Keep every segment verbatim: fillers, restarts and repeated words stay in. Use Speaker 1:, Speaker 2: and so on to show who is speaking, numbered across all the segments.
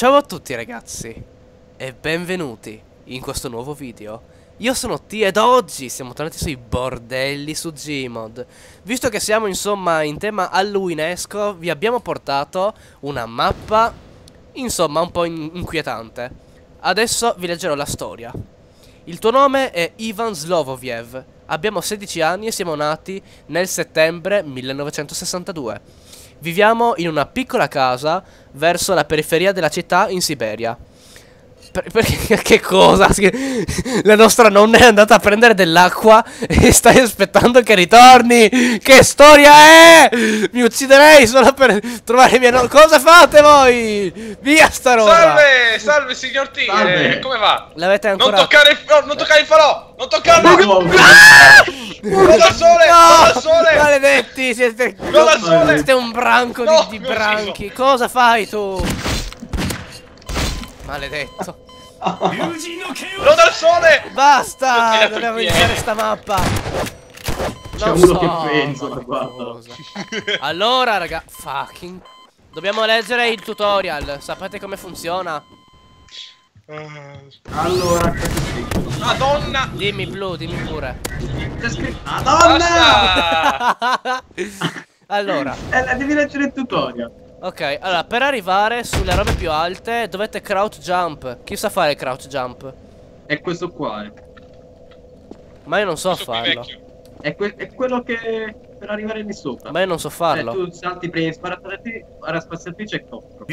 Speaker 1: Ciao a tutti ragazzi e benvenuti in questo nuovo video. Io sono T ed oggi siamo tornati sui bordelli su Gmod. Visto che siamo insomma in tema halloweenesco, vi abbiamo portato una mappa insomma un po' in inquietante. Adesso vi leggerò la storia. Il tuo nome è Ivan Slovoviev. Abbiamo sedici anni e siamo nati nel settembre millenovecentosessantadue. Viviamo in una piccola casa verso la periferia della città in Siberia. Per, perché che cosa? La nostra nonna è andata a prendere dell'acqua e stai aspettando che ritorni. Che storia è? Mi ucciderei solo per trovare mia nonna. Cosa fate voi? Via sta roba.
Speaker 2: Salve, salve signor T.
Speaker 3: Salve.
Speaker 2: Eh, come va?
Speaker 1: L'avete ancora...
Speaker 2: Non toccare il, no, non toccare il falò. Non toccarlo.
Speaker 3: No,
Speaker 1: Ah!
Speaker 2: Non dal sole.
Speaker 1: No!
Speaker 2: Non dal sole.
Speaker 1: Maledetti, siete...
Speaker 2: Non dal sole.
Speaker 1: Siete un branco
Speaker 2: No,
Speaker 1: di, di
Speaker 2: mi ho
Speaker 1: branchi.
Speaker 2: ucciso.
Speaker 1: Cosa fai tu? Maledetto.
Speaker 2: Non dal sole.
Speaker 1: Basta,
Speaker 2: Io
Speaker 1: dobbiamo
Speaker 2: ti
Speaker 1: iniziare
Speaker 2: chiedo.
Speaker 1: sta mappa.
Speaker 3: C'è
Speaker 1: Non
Speaker 3: uno
Speaker 1: so,
Speaker 3: che pensa,
Speaker 1: ma
Speaker 3: guarda.
Speaker 1: cosa. Allora, raga, fucking dobbiamo leggere il tutorial. Sapete come funziona?
Speaker 3: Allora, c'è scritto.
Speaker 2: Madonna.
Speaker 1: Dimmi Blu, dimmi pure.
Speaker 3: C'è scritto. Madonna!
Speaker 2: Basta.
Speaker 1: Allora,
Speaker 3: Eh, devi leggere il tutorial.
Speaker 1: ok, allora per arrivare sulle robe più alte dovete crouch jump. Chi sa fare il crouch jump?
Speaker 3: È questo qua. eh.
Speaker 1: Ma io non so
Speaker 2: Questo qui
Speaker 1: farlo.
Speaker 2: vecchio.
Speaker 3: È, que- è quello che per arrivare lì sopra.
Speaker 1: Ma io non so
Speaker 3: Cioè,
Speaker 1: farlo.
Speaker 3: tu salti prima, sparatrice, spaziatrice e contro.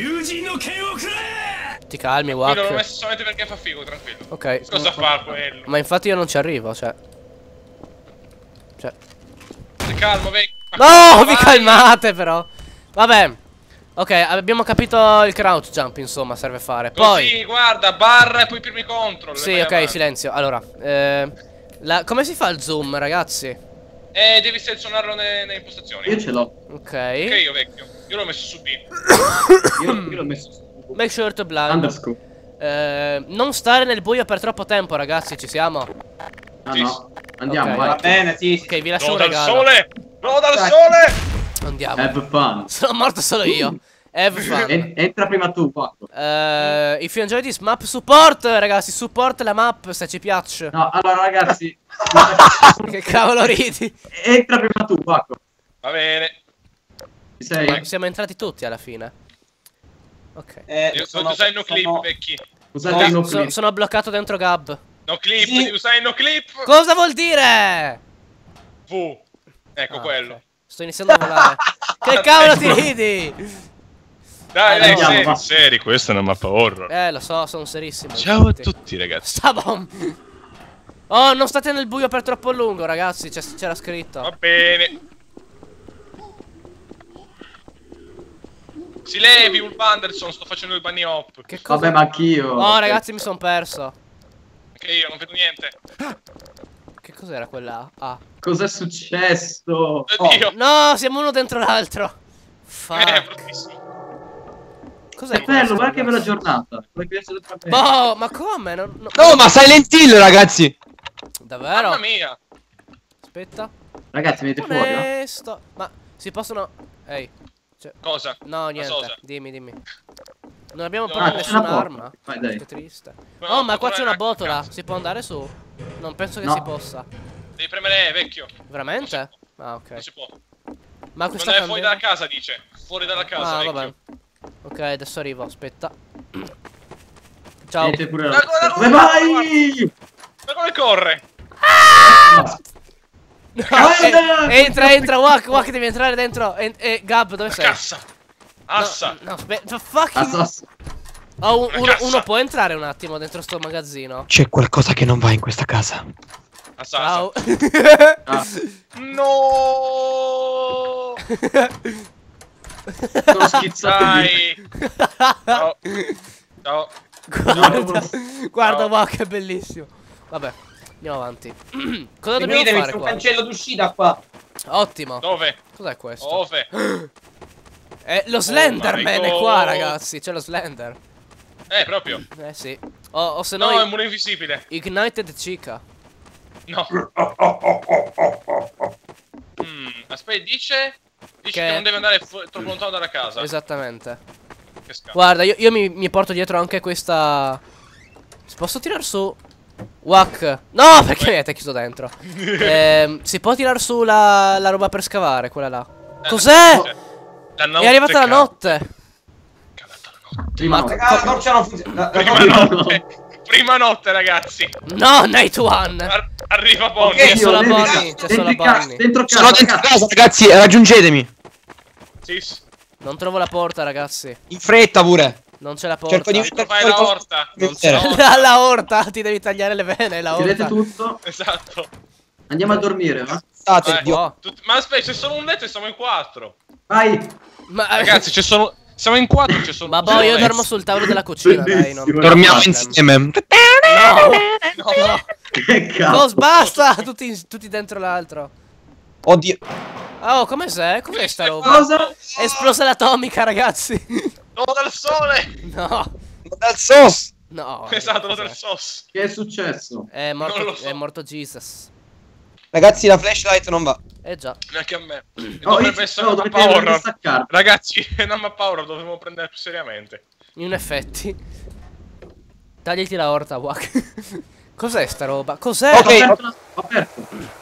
Speaker 1: Ti calmi,
Speaker 2: Io l'ho
Speaker 1: Wack.
Speaker 2: messo solamente perché fa figo, tranquillo.
Speaker 1: Ok.
Speaker 2: Cosa fa quello?
Speaker 1: Ma infatti io non ci arrivo, cioè. Cioè.
Speaker 2: Stai calmo, vecchio.
Speaker 1: No, vi
Speaker 2: Vai.
Speaker 1: calmate però. Vabbè. Ok, abbiamo capito il crouch jump, insomma, serve fare. Poi
Speaker 2: Così, guarda, barra e poi primi control.
Speaker 1: sì,
Speaker 2: vai
Speaker 1: ok,
Speaker 2: avanti.
Speaker 1: silenzio. Allora, eh, la- come si fa il zoom, ragazzi?
Speaker 2: Eh, devi selezionarlo ne- nelle impostazioni.
Speaker 3: Io ce l'ho.
Speaker 1: Ok.
Speaker 2: Ok, io vecchio. Io l'ho messo su B.
Speaker 3: Io, io l'ho messo su
Speaker 1: Make sure to blind.
Speaker 3: underscore.
Speaker 1: Eh, non stare nel buio per troppo tempo, ragazzi, ci siamo.
Speaker 3: Ah
Speaker 2: Sì.
Speaker 3: no. Andiamo,
Speaker 1: Ok.
Speaker 3: vai.
Speaker 4: Va bene, sì, sì.
Speaker 1: Ok, vi lascio
Speaker 2: No
Speaker 1: un
Speaker 2: dal
Speaker 1: regalo.
Speaker 2: sole! No dal
Speaker 4: Dai.
Speaker 2: sole!
Speaker 1: Andiamo.
Speaker 3: Have fun.
Speaker 1: Sono morto solo io. Have fun.
Speaker 3: En- entra prima tu, Paco.
Speaker 1: Eh, if you enjoy this map, support, ragazzi, support la map se ci piace.
Speaker 3: No, allora ragazzi.
Speaker 1: Che cavolo ridi?
Speaker 3: Entra prima tu, Paco.
Speaker 2: Va bene.
Speaker 3: Ci sei?
Speaker 1: Ma siamo entrati tutti alla fine. Ok.
Speaker 4: Eh,
Speaker 2: Devi
Speaker 4: sono-
Speaker 2: usare il no clip,
Speaker 4: sono-
Speaker 2: vecchi.
Speaker 3: Usate il no
Speaker 1: So-
Speaker 3: clip.
Speaker 1: sono bloccato dentro Gab.
Speaker 2: No clip,
Speaker 4: Sì.
Speaker 2: devi usare il no clip.
Speaker 1: Cosa vuol dire?
Speaker 2: V. Ecco
Speaker 1: Ah,
Speaker 2: quello.
Speaker 1: ok. Sto iniziando a volare. Che cavolo ti ridi?
Speaker 2: Dai, dai,
Speaker 3: Andiamo,
Speaker 2: seri,
Speaker 3: va.
Speaker 2: seri, questa è una mappa horror.
Speaker 1: Eh, lo so, sono serissimo.
Speaker 2: Ciao a
Speaker 1: infatti.
Speaker 2: tutti, ragazzi.
Speaker 1: Sta bom. Oh, non state nel buio per troppo a lungo, ragazzi. c'è- C'era scritto.
Speaker 2: Va bene. Si levi, Ulf Anderson, sto facendo il bunny hop.
Speaker 1: Che cosa?
Speaker 3: Vabbè, ma anch'io.
Speaker 1: Oh, ragazzi, mi sono perso.
Speaker 2: Anche io, non vedo niente.
Speaker 1: Che cos'era quella? Ah.
Speaker 3: Cos'è successo?
Speaker 2: Oddio.
Speaker 1: No, siamo uno dentro l'altro.
Speaker 2: Eh,
Speaker 1: Fuck.
Speaker 2: bruttissimo.
Speaker 1: Cos'è
Speaker 3: È bello,
Speaker 1: questo,
Speaker 3: guarda che bella
Speaker 1: ragazzi?
Speaker 3: giornata. Come piace da fare.
Speaker 1: Boh, ma come? Non- no-
Speaker 4: No, ma Silent Hill, ragazzi!
Speaker 1: Davvero?
Speaker 2: Mamma mia.
Speaker 1: Aspetta.
Speaker 3: Ragazzi, venite fuori, eh?
Speaker 1: Onesto. Ma si possono... Ehi. Cioè...
Speaker 2: Cosa?
Speaker 1: No, niente.
Speaker 2: cosa?
Speaker 1: Dimmi, dimmi. Non abbiamo
Speaker 2: No,
Speaker 1: proprio
Speaker 2: c'è
Speaker 1: nessuna
Speaker 3: una porta.
Speaker 1: arma.
Speaker 3: Vai, dai.
Speaker 1: Che triste.
Speaker 2: No,
Speaker 1: Oh, ma qua
Speaker 2: tornare
Speaker 1: c'è una
Speaker 2: a
Speaker 1: botola.
Speaker 2: casa.
Speaker 1: Si può andare su? Non penso che
Speaker 3: No.
Speaker 1: si possa.
Speaker 2: Devi premere E, vecchio.
Speaker 1: Veramente? Ah,
Speaker 2: Non
Speaker 1: ok.
Speaker 2: si può.
Speaker 1: Ma
Speaker 2: Non
Speaker 1: questa
Speaker 2: è fuori dalla
Speaker 1: candela...
Speaker 2: casa, dice. Fuori dalla casa,
Speaker 1: Ah,
Speaker 2: vecchio.
Speaker 1: vabbè. Ok, adesso arrivo. Aspetta. Ciao.
Speaker 3: Venite pure
Speaker 2: Guarda, guarda,
Speaker 3: Dove
Speaker 2: guarda,
Speaker 3: vai?
Speaker 2: Ma come corre?
Speaker 3: No.
Speaker 1: No,
Speaker 3: Guarda!
Speaker 1: eh, entra, entra, Wack, Wack devi entrare dentro. E, e Gab, dove
Speaker 2: La
Speaker 1: sei?
Speaker 2: cassa. Assa.
Speaker 1: No, no, aspetta, fucking...
Speaker 3: Asso, asso.
Speaker 1: Oh, un-
Speaker 2: Una
Speaker 1: uno,
Speaker 2: cassa.
Speaker 1: uno può entrare un attimo dentro sto magazzino?
Speaker 4: C'è qualcosa che non va in questa casa.
Speaker 2: Assa,
Speaker 1: Ciao.
Speaker 2: assa.
Speaker 3: Ah,
Speaker 2: No.
Speaker 3: sono schizzato lì.
Speaker 2: Dai. Ciao. Ciao.
Speaker 1: Guarda, guarda,
Speaker 2: Ciao.
Speaker 1: wow, che bellissimo. Vabbè, andiamo avanti. Cosa dobbiamo
Speaker 4: Seguitemi,
Speaker 1: fare
Speaker 4: c'è un
Speaker 1: qua?
Speaker 4: cancello d'uscita qua.
Speaker 1: Ottimo.
Speaker 2: Dove?
Speaker 1: Cos'è questo?
Speaker 2: Dove?
Speaker 1: Eh, lo Slenderman
Speaker 2: my
Speaker 1: è qua,
Speaker 2: God.
Speaker 1: ragazzi. C'è lo Slender.
Speaker 2: Eh, proprio.
Speaker 1: Eh sì. O, o se
Speaker 2: No,
Speaker 1: no,
Speaker 2: è un muro invisibile.
Speaker 1: Ignited Chica.
Speaker 2: No. Mm, aspetta, dice... Dice
Speaker 1: Che-
Speaker 2: che non deve andare fu- troppo lontano dalla casa.
Speaker 1: Esattamente.
Speaker 2: Che scatto.
Speaker 1: Guarda, io, io mi, mi porto dietro anche questa. Posso tirar su? Wack. No, perché mi avete chiuso dentro. Ehm, si può tirar su la, la roba per scavare, quella là. Cos'è?
Speaker 2: La notte,
Speaker 1: È arrivata la
Speaker 2: cazzo.
Speaker 1: notte.
Speaker 2: Calata la notte.
Speaker 3: Prima
Speaker 1: Ma-
Speaker 3: no.
Speaker 4: Raga, la torcia non funziona. la- la
Speaker 2: Prima
Speaker 4: torcia-
Speaker 2: notte. Prima notte, ragazzi.
Speaker 1: No, Night One.
Speaker 2: Ar- arriva Bonnie.
Speaker 1: C'è
Speaker 3: Io,
Speaker 1: solo
Speaker 3: dentro-
Speaker 1: Bonnie, c'è
Speaker 3: dentro
Speaker 1: solo
Speaker 3: in casa,
Speaker 1: Bonnie.
Speaker 3: Dentro casa,
Speaker 4: Sono dentro
Speaker 3: ragazzi.
Speaker 4: casa, ragazzi, raggiungetemi.
Speaker 2: Sì, sì.
Speaker 1: Non trovo la porta, ragazzi.
Speaker 4: In fretta pure.
Speaker 1: Non c'è la porta.
Speaker 4: Cerco di
Speaker 2: Dentro fai la orta.
Speaker 4: Non
Speaker 2: c'è la
Speaker 4: c'è.
Speaker 2: orta.
Speaker 1: La orta, ti devi tagliare le vene, la
Speaker 3: Chiudete
Speaker 1: orta.
Speaker 3: tutto.
Speaker 2: Esatto.
Speaker 3: Andiamo a dormire, va?
Speaker 4: State,
Speaker 2: Vai.
Speaker 4: Dio.
Speaker 1: Oh.
Speaker 2: Tut- Ma aspetta, c'è solo un letto e siamo in quattro.
Speaker 3: Vai.
Speaker 1: Ma,
Speaker 2: Ragazzi, c'è solo. Siamo in quattro, c'è solo.
Speaker 1: ma
Speaker 2: c'è
Speaker 1: boh, io
Speaker 2: un
Speaker 1: dormo
Speaker 2: letto.
Speaker 1: sul tavolo della cucina, dai. Non...
Speaker 3: Bellissimo.
Speaker 4: Dormiamo
Speaker 1: no,
Speaker 4: insieme.
Speaker 1: No,
Speaker 2: No.
Speaker 3: Che
Speaker 1: no,
Speaker 3: cazzo.
Speaker 1: basta! Tutti, tutti dentro l'altro.
Speaker 4: Oddio.
Speaker 1: Oh, come sei? Cos'è sta roba?
Speaker 3: Cosa?
Speaker 1: È esplosa l'atomica, ragazzi.
Speaker 2: L'uomo del sole.
Speaker 1: No,
Speaker 4: Dal sos.
Speaker 1: no.
Speaker 2: Esatto, l'uomo
Speaker 1: cos'è?
Speaker 2: del sos.
Speaker 3: Che è successo?
Speaker 1: È
Speaker 2: Non
Speaker 1: morto,
Speaker 2: lo so.
Speaker 1: è morto Jesus.
Speaker 4: Ragazzi, la flashlight non va.
Speaker 1: Eh già.
Speaker 2: Neanche a me.
Speaker 3: Oh,
Speaker 2: Dovrebbe
Speaker 3: io-
Speaker 2: essere
Speaker 3: no,
Speaker 2: una
Speaker 3: dovete
Speaker 2: mappa
Speaker 3: dovete
Speaker 2: horror.
Speaker 3: staccare.
Speaker 2: Ragazzi, è una mappa horror, dovremmo prendere più seriamente.
Speaker 1: In effetti. Tagliati la orta, Wack. Cos'è sta roba? Cos'è?
Speaker 3: Ho
Speaker 4: Ok.
Speaker 3: aperto la- ho aperto.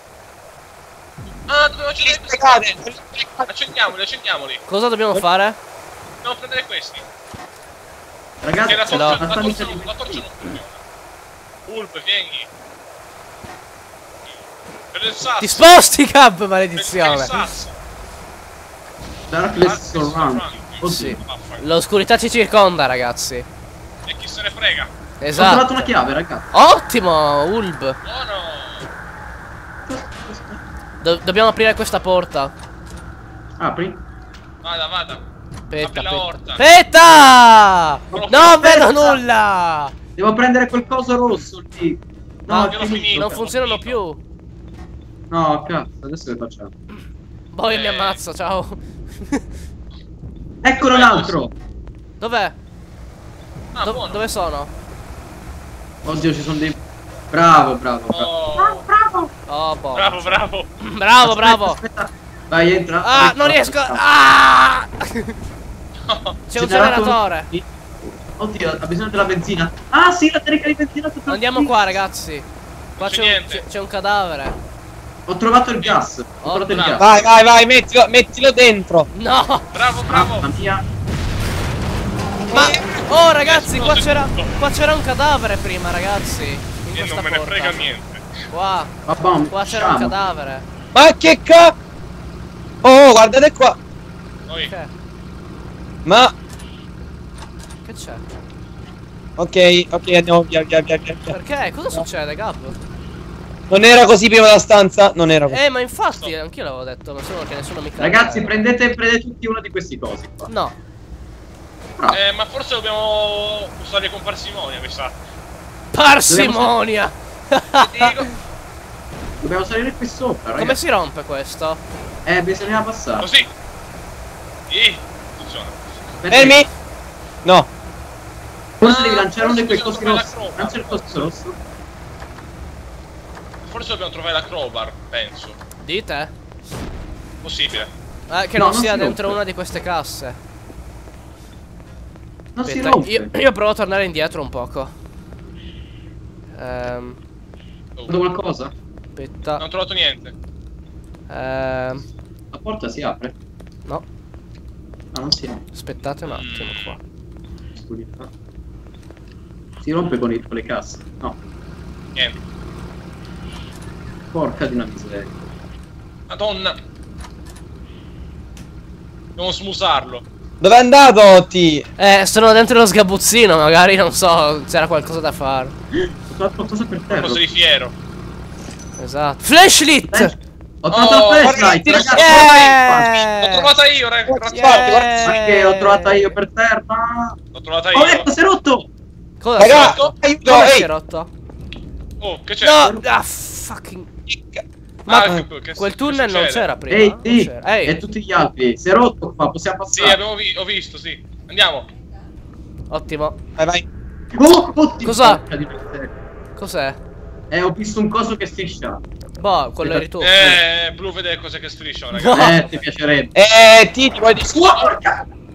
Speaker 2: Ah, dobbiamo accendere questi.
Speaker 4: Cade.
Speaker 2: Accendiamoli, accendiamoli.
Speaker 1: Cosa dobbiamo fare?
Speaker 2: Dobbiamo prendere questi.
Speaker 3: Ragazzi,
Speaker 2: Che la
Speaker 1: Ce
Speaker 2: torcia,
Speaker 1: l'ho.
Speaker 2: la
Speaker 3: la
Speaker 2: torcia,
Speaker 3: stamina
Speaker 2: non-
Speaker 3: di-
Speaker 2: la torcia non funziona. Ulp, vieni. Per il sasso.
Speaker 1: Ti sposti, Cab,
Speaker 2: Per il
Speaker 1: maledizione.
Speaker 2: sasso.
Speaker 3: Darkness Surround. Oddio.
Speaker 1: Sì.
Speaker 2: Vaffanculo.
Speaker 1: L'oscurità ci circonda, ragazzi.
Speaker 2: E chi se ne frega.
Speaker 3: Ho trovato
Speaker 1: Esatto.
Speaker 3: una chiave, ragazzi.
Speaker 1: Ottimo, Ulb.
Speaker 2: Buono.
Speaker 1: Do- dobbiamo aprire questa porta.
Speaker 3: Apri.
Speaker 2: Vada, vada.
Speaker 1: Aspetta,
Speaker 2: Apri la
Speaker 1: aspetta.
Speaker 2: orta.
Speaker 1: Aspetta!
Speaker 2: Non
Speaker 1: Non
Speaker 2: l'ho
Speaker 1: vedo
Speaker 3: finita.
Speaker 1: nulla!
Speaker 3: Devo prendere quel coso rosso lì. No,
Speaker 1: Ah,
Speaker 3: è
Speaker 2: io l'ho
Speaker 3: finito.
Speaker 2: finito.
Speaker 1: Non funzionano più.
Speaker 3: No, cazzo, adesso che facciamo?
Speaker 1: Poi mi
Speaker 2: Eh.
Speaker 1: ammazzo, ciao.
Speaker 3: Eccolo un altro.
Speaker 1: Dov'è?
Speaker 2: Ah,
Speaker 1: Do-
Speaker 2: buono.
Speaker 1: dove sono?
Speaker 3: Oddio, ci sono dei. Bravo, bravo, bravo.
Speaker 2: Oh,
Speaker 1: Oh, boh.
Speaker 2: bravo, bravo.
Speaker 1: Bravo, bravo.
Speaker 3: Aspetta. Vai, entra.
Speaker 1: Ah,
Speaker 3: Entra.
Speaker 1: non riesco. Ah! C'è un
Speaker 3: Generato-
Speaker 1: generatore.
Speaker 3: Oddio, ha bisogno della benzina. Ah, sì, la carica di benzina. tutto
Speaker 1: Andiamo
Speaker 3: qui.
Speaker 1: qua, ragazzi. Qua
Speaker 2: c'è
Speaker 1: c'è un,
Speaker 2: niente.
Speaker 1: c'è- c'è un cadavere.
Speaker 3: Ho trovato il gas. Ho
Speaker 1: Oh,
Speaker 3: trovato il
Speaker 2: bravo.
Speaker 3: gas.
Speaker 4: Vai, vai, vai, mettilo, mettilo dentro.
Speaker 1: No!
Speaker 2: Bravo, bravo.
Speaker 3: Mamma mia.
Speaker 1: Ma. Oh, ragazzi, qua
Speaker 2: Esplode
Speaker 1: c'era.
Speaker 2: tutto.
Speaker 1: Qua c'era un cadavere prima, ragazzi. In
Speaker 2: E
Speaker 1: questa
Speaker 2: non me ne
Speaker 1: porta.
Speaker 2: frega niente.
Speaker 1: Qua.
Speaker 3: Vabbè,
Speaker 1: Qua c'era un cadavere.
Speaker 4: Ma che ca... Oh, guardate qua.
Speaker 2: Noi.
Speaker 1: Che?
Speaker 4: Ma...
Speaker 1: Che c'è?
Speaker 4: Ok, ok, andiamo via, via, via, via, via.
Speaker 1: Perché? Cosa succede, Gab?
Speaker 4: Non era così prima la stanza? Non era così.
Speaker 1: Eh, ma infatti, anch'io l'avevo detto, ma solo che nessuno mi crede.
Speaker 3: Ragazzi, prendete, prendete tutti uno di questi cosi qua.
Speaker 1: No.
Speaker 3: Bravo.
Speaker 2: Eh, ma forse dobbiamo usare con parsimonia, mi sa.
Speaker 1: Parsimonia!
Speaker 2: Ti dico.
Speaker 3: Dobbiamo salire qui sopra,
Speaker 1: Come
Speaker 3: ragazzi.
Speaker 1: si rompe questo?
Speaker 3: Eh, bisogna passare.
Speaker 2: Così. Sì. Funziona.
Speaker 3: Aspetta,
Speaker 4: Fermi! No.
Speaker 3: Forse
Speaker 2: Ah,
Speaker 3: devi lanciare uno di quei
Speaker 2: forse
Speaker 3: cosi
Speaker 2: bisogna
Speaker 3: rossi.
Speaker 2: trovare la
Speaker 3: Lancia il
Speaker 2: crowbar.
Speaker 3: coso rosso.
Speaker 2: Forse dobbiamo trovare la crowbar, penso.
Speaker 1: Dite?
Speaker 2: Possibile.
Speaker 1: Eh, che
Speaker 3: No,
Speaker 1: non
Speaker 3: non
Speaker 1: sia
Speaker 3: si
Speaker 1: dentro
Speaker 3: rompe.
Speaker 1: una di queste casse.
Speaker 3: Non si
Speaker 1: Aspetta,
Speaker 3: rompe.
Speaker 1: io, io provo a tornare indietro un poco. Ehm,
Speaker 2: Oh,
Speaker 3: Vedo qualcosa?
Speaker 1: aspetta.
Speaker 2: non ho trovato niente.
Speaker 1: Ehm,
Speaker 3: La porta si apre?
Speaker 1: no,
Speaker 3: Ah, non si apre.
Speaker 1: aspettate un attimo qua.
Speaker 3: Studi qua. Si rompe con, il, con le casse. No,
Speaker 2: Niente.
Speaker 3: porca di una miseria.
Speaker 2: Madonna. Dobbiamo smusarlo.
Speaker 4: Dove è andato, T?
Speaker 1: Eh, sono dentro lo sgabuzzino, magari, non so, c'era qualcosa da fare.
Speaker 3: Ho trovato qualcosa per terra.
Speaker 2: Qualcosa di fiero.
Speaker 1: Esatto. Flashlit!
Speaker 3: Eh, Ho trovato
Speaker 2: Oh,
Speaker 3: la flashlight,
Speaker 4: guarda,
Speaker 3: ragazzi.
Speaker 1: Yeah!
Speaker 2: L'ho trovata io, ragazzi.
Speaker 1: Yeah!
Speaker 3: Ma che l'ho trovata io per terra.
Speaker 2: L'ho trovata
Speaker 3: Oh,
Speaker 2: io.
Speaker 3: ecco, si è rotto.
Speaker 1: Cosa?
Speaker 4: Raga,
Speaker 2: rotto?
Speaker 4: aiuto,
Speaker 1: Come si
Speaker 4: ehi!
Speaker 1: è rotto?
Speaker 2: Oh, che c'è?
Speaker 1: No! Ah, fucking...
Speaker 2: Ma
Speaker 1: Ma
Speaker 2: che- che-
Speaker 1: quel
Speaker 2: che
Speaker 1: tunnel non
Speaker 2: succede?
Speaker 1: c'era prima?
Speaker 3: Ehi,
Speaker 1: Non
Speaker 3: sì.
Speaker 1: c'era. Ehi,
Speaker 3: E tutti gli altri. Si è rotto qua, possiamo
Speaker 2: Sì,
Speaker 3: passare.
Speaker 2: abbiamo vi- ho visto, sì. Andiamo.
Speaker 1: ottimo.
Speaker 4: Vai, vai.
Speaker 3: Oh, oddio,
Speaker 1: Cosa?
Speaker 3: porca di miseria.
Speaker 1: Cos'è?
Speaker 3: Eh, ho visto un coso che striscia.
Speaker 1: Boh, quello eri tu.
Speaker 2: Eh, blu vede cose che strisciano, ragazzi.
Speaker 3: Eh, ti piacerebbe.
Speaker 4: Eh, T, ti vuoi di...
Speaker 3: Oh, porca!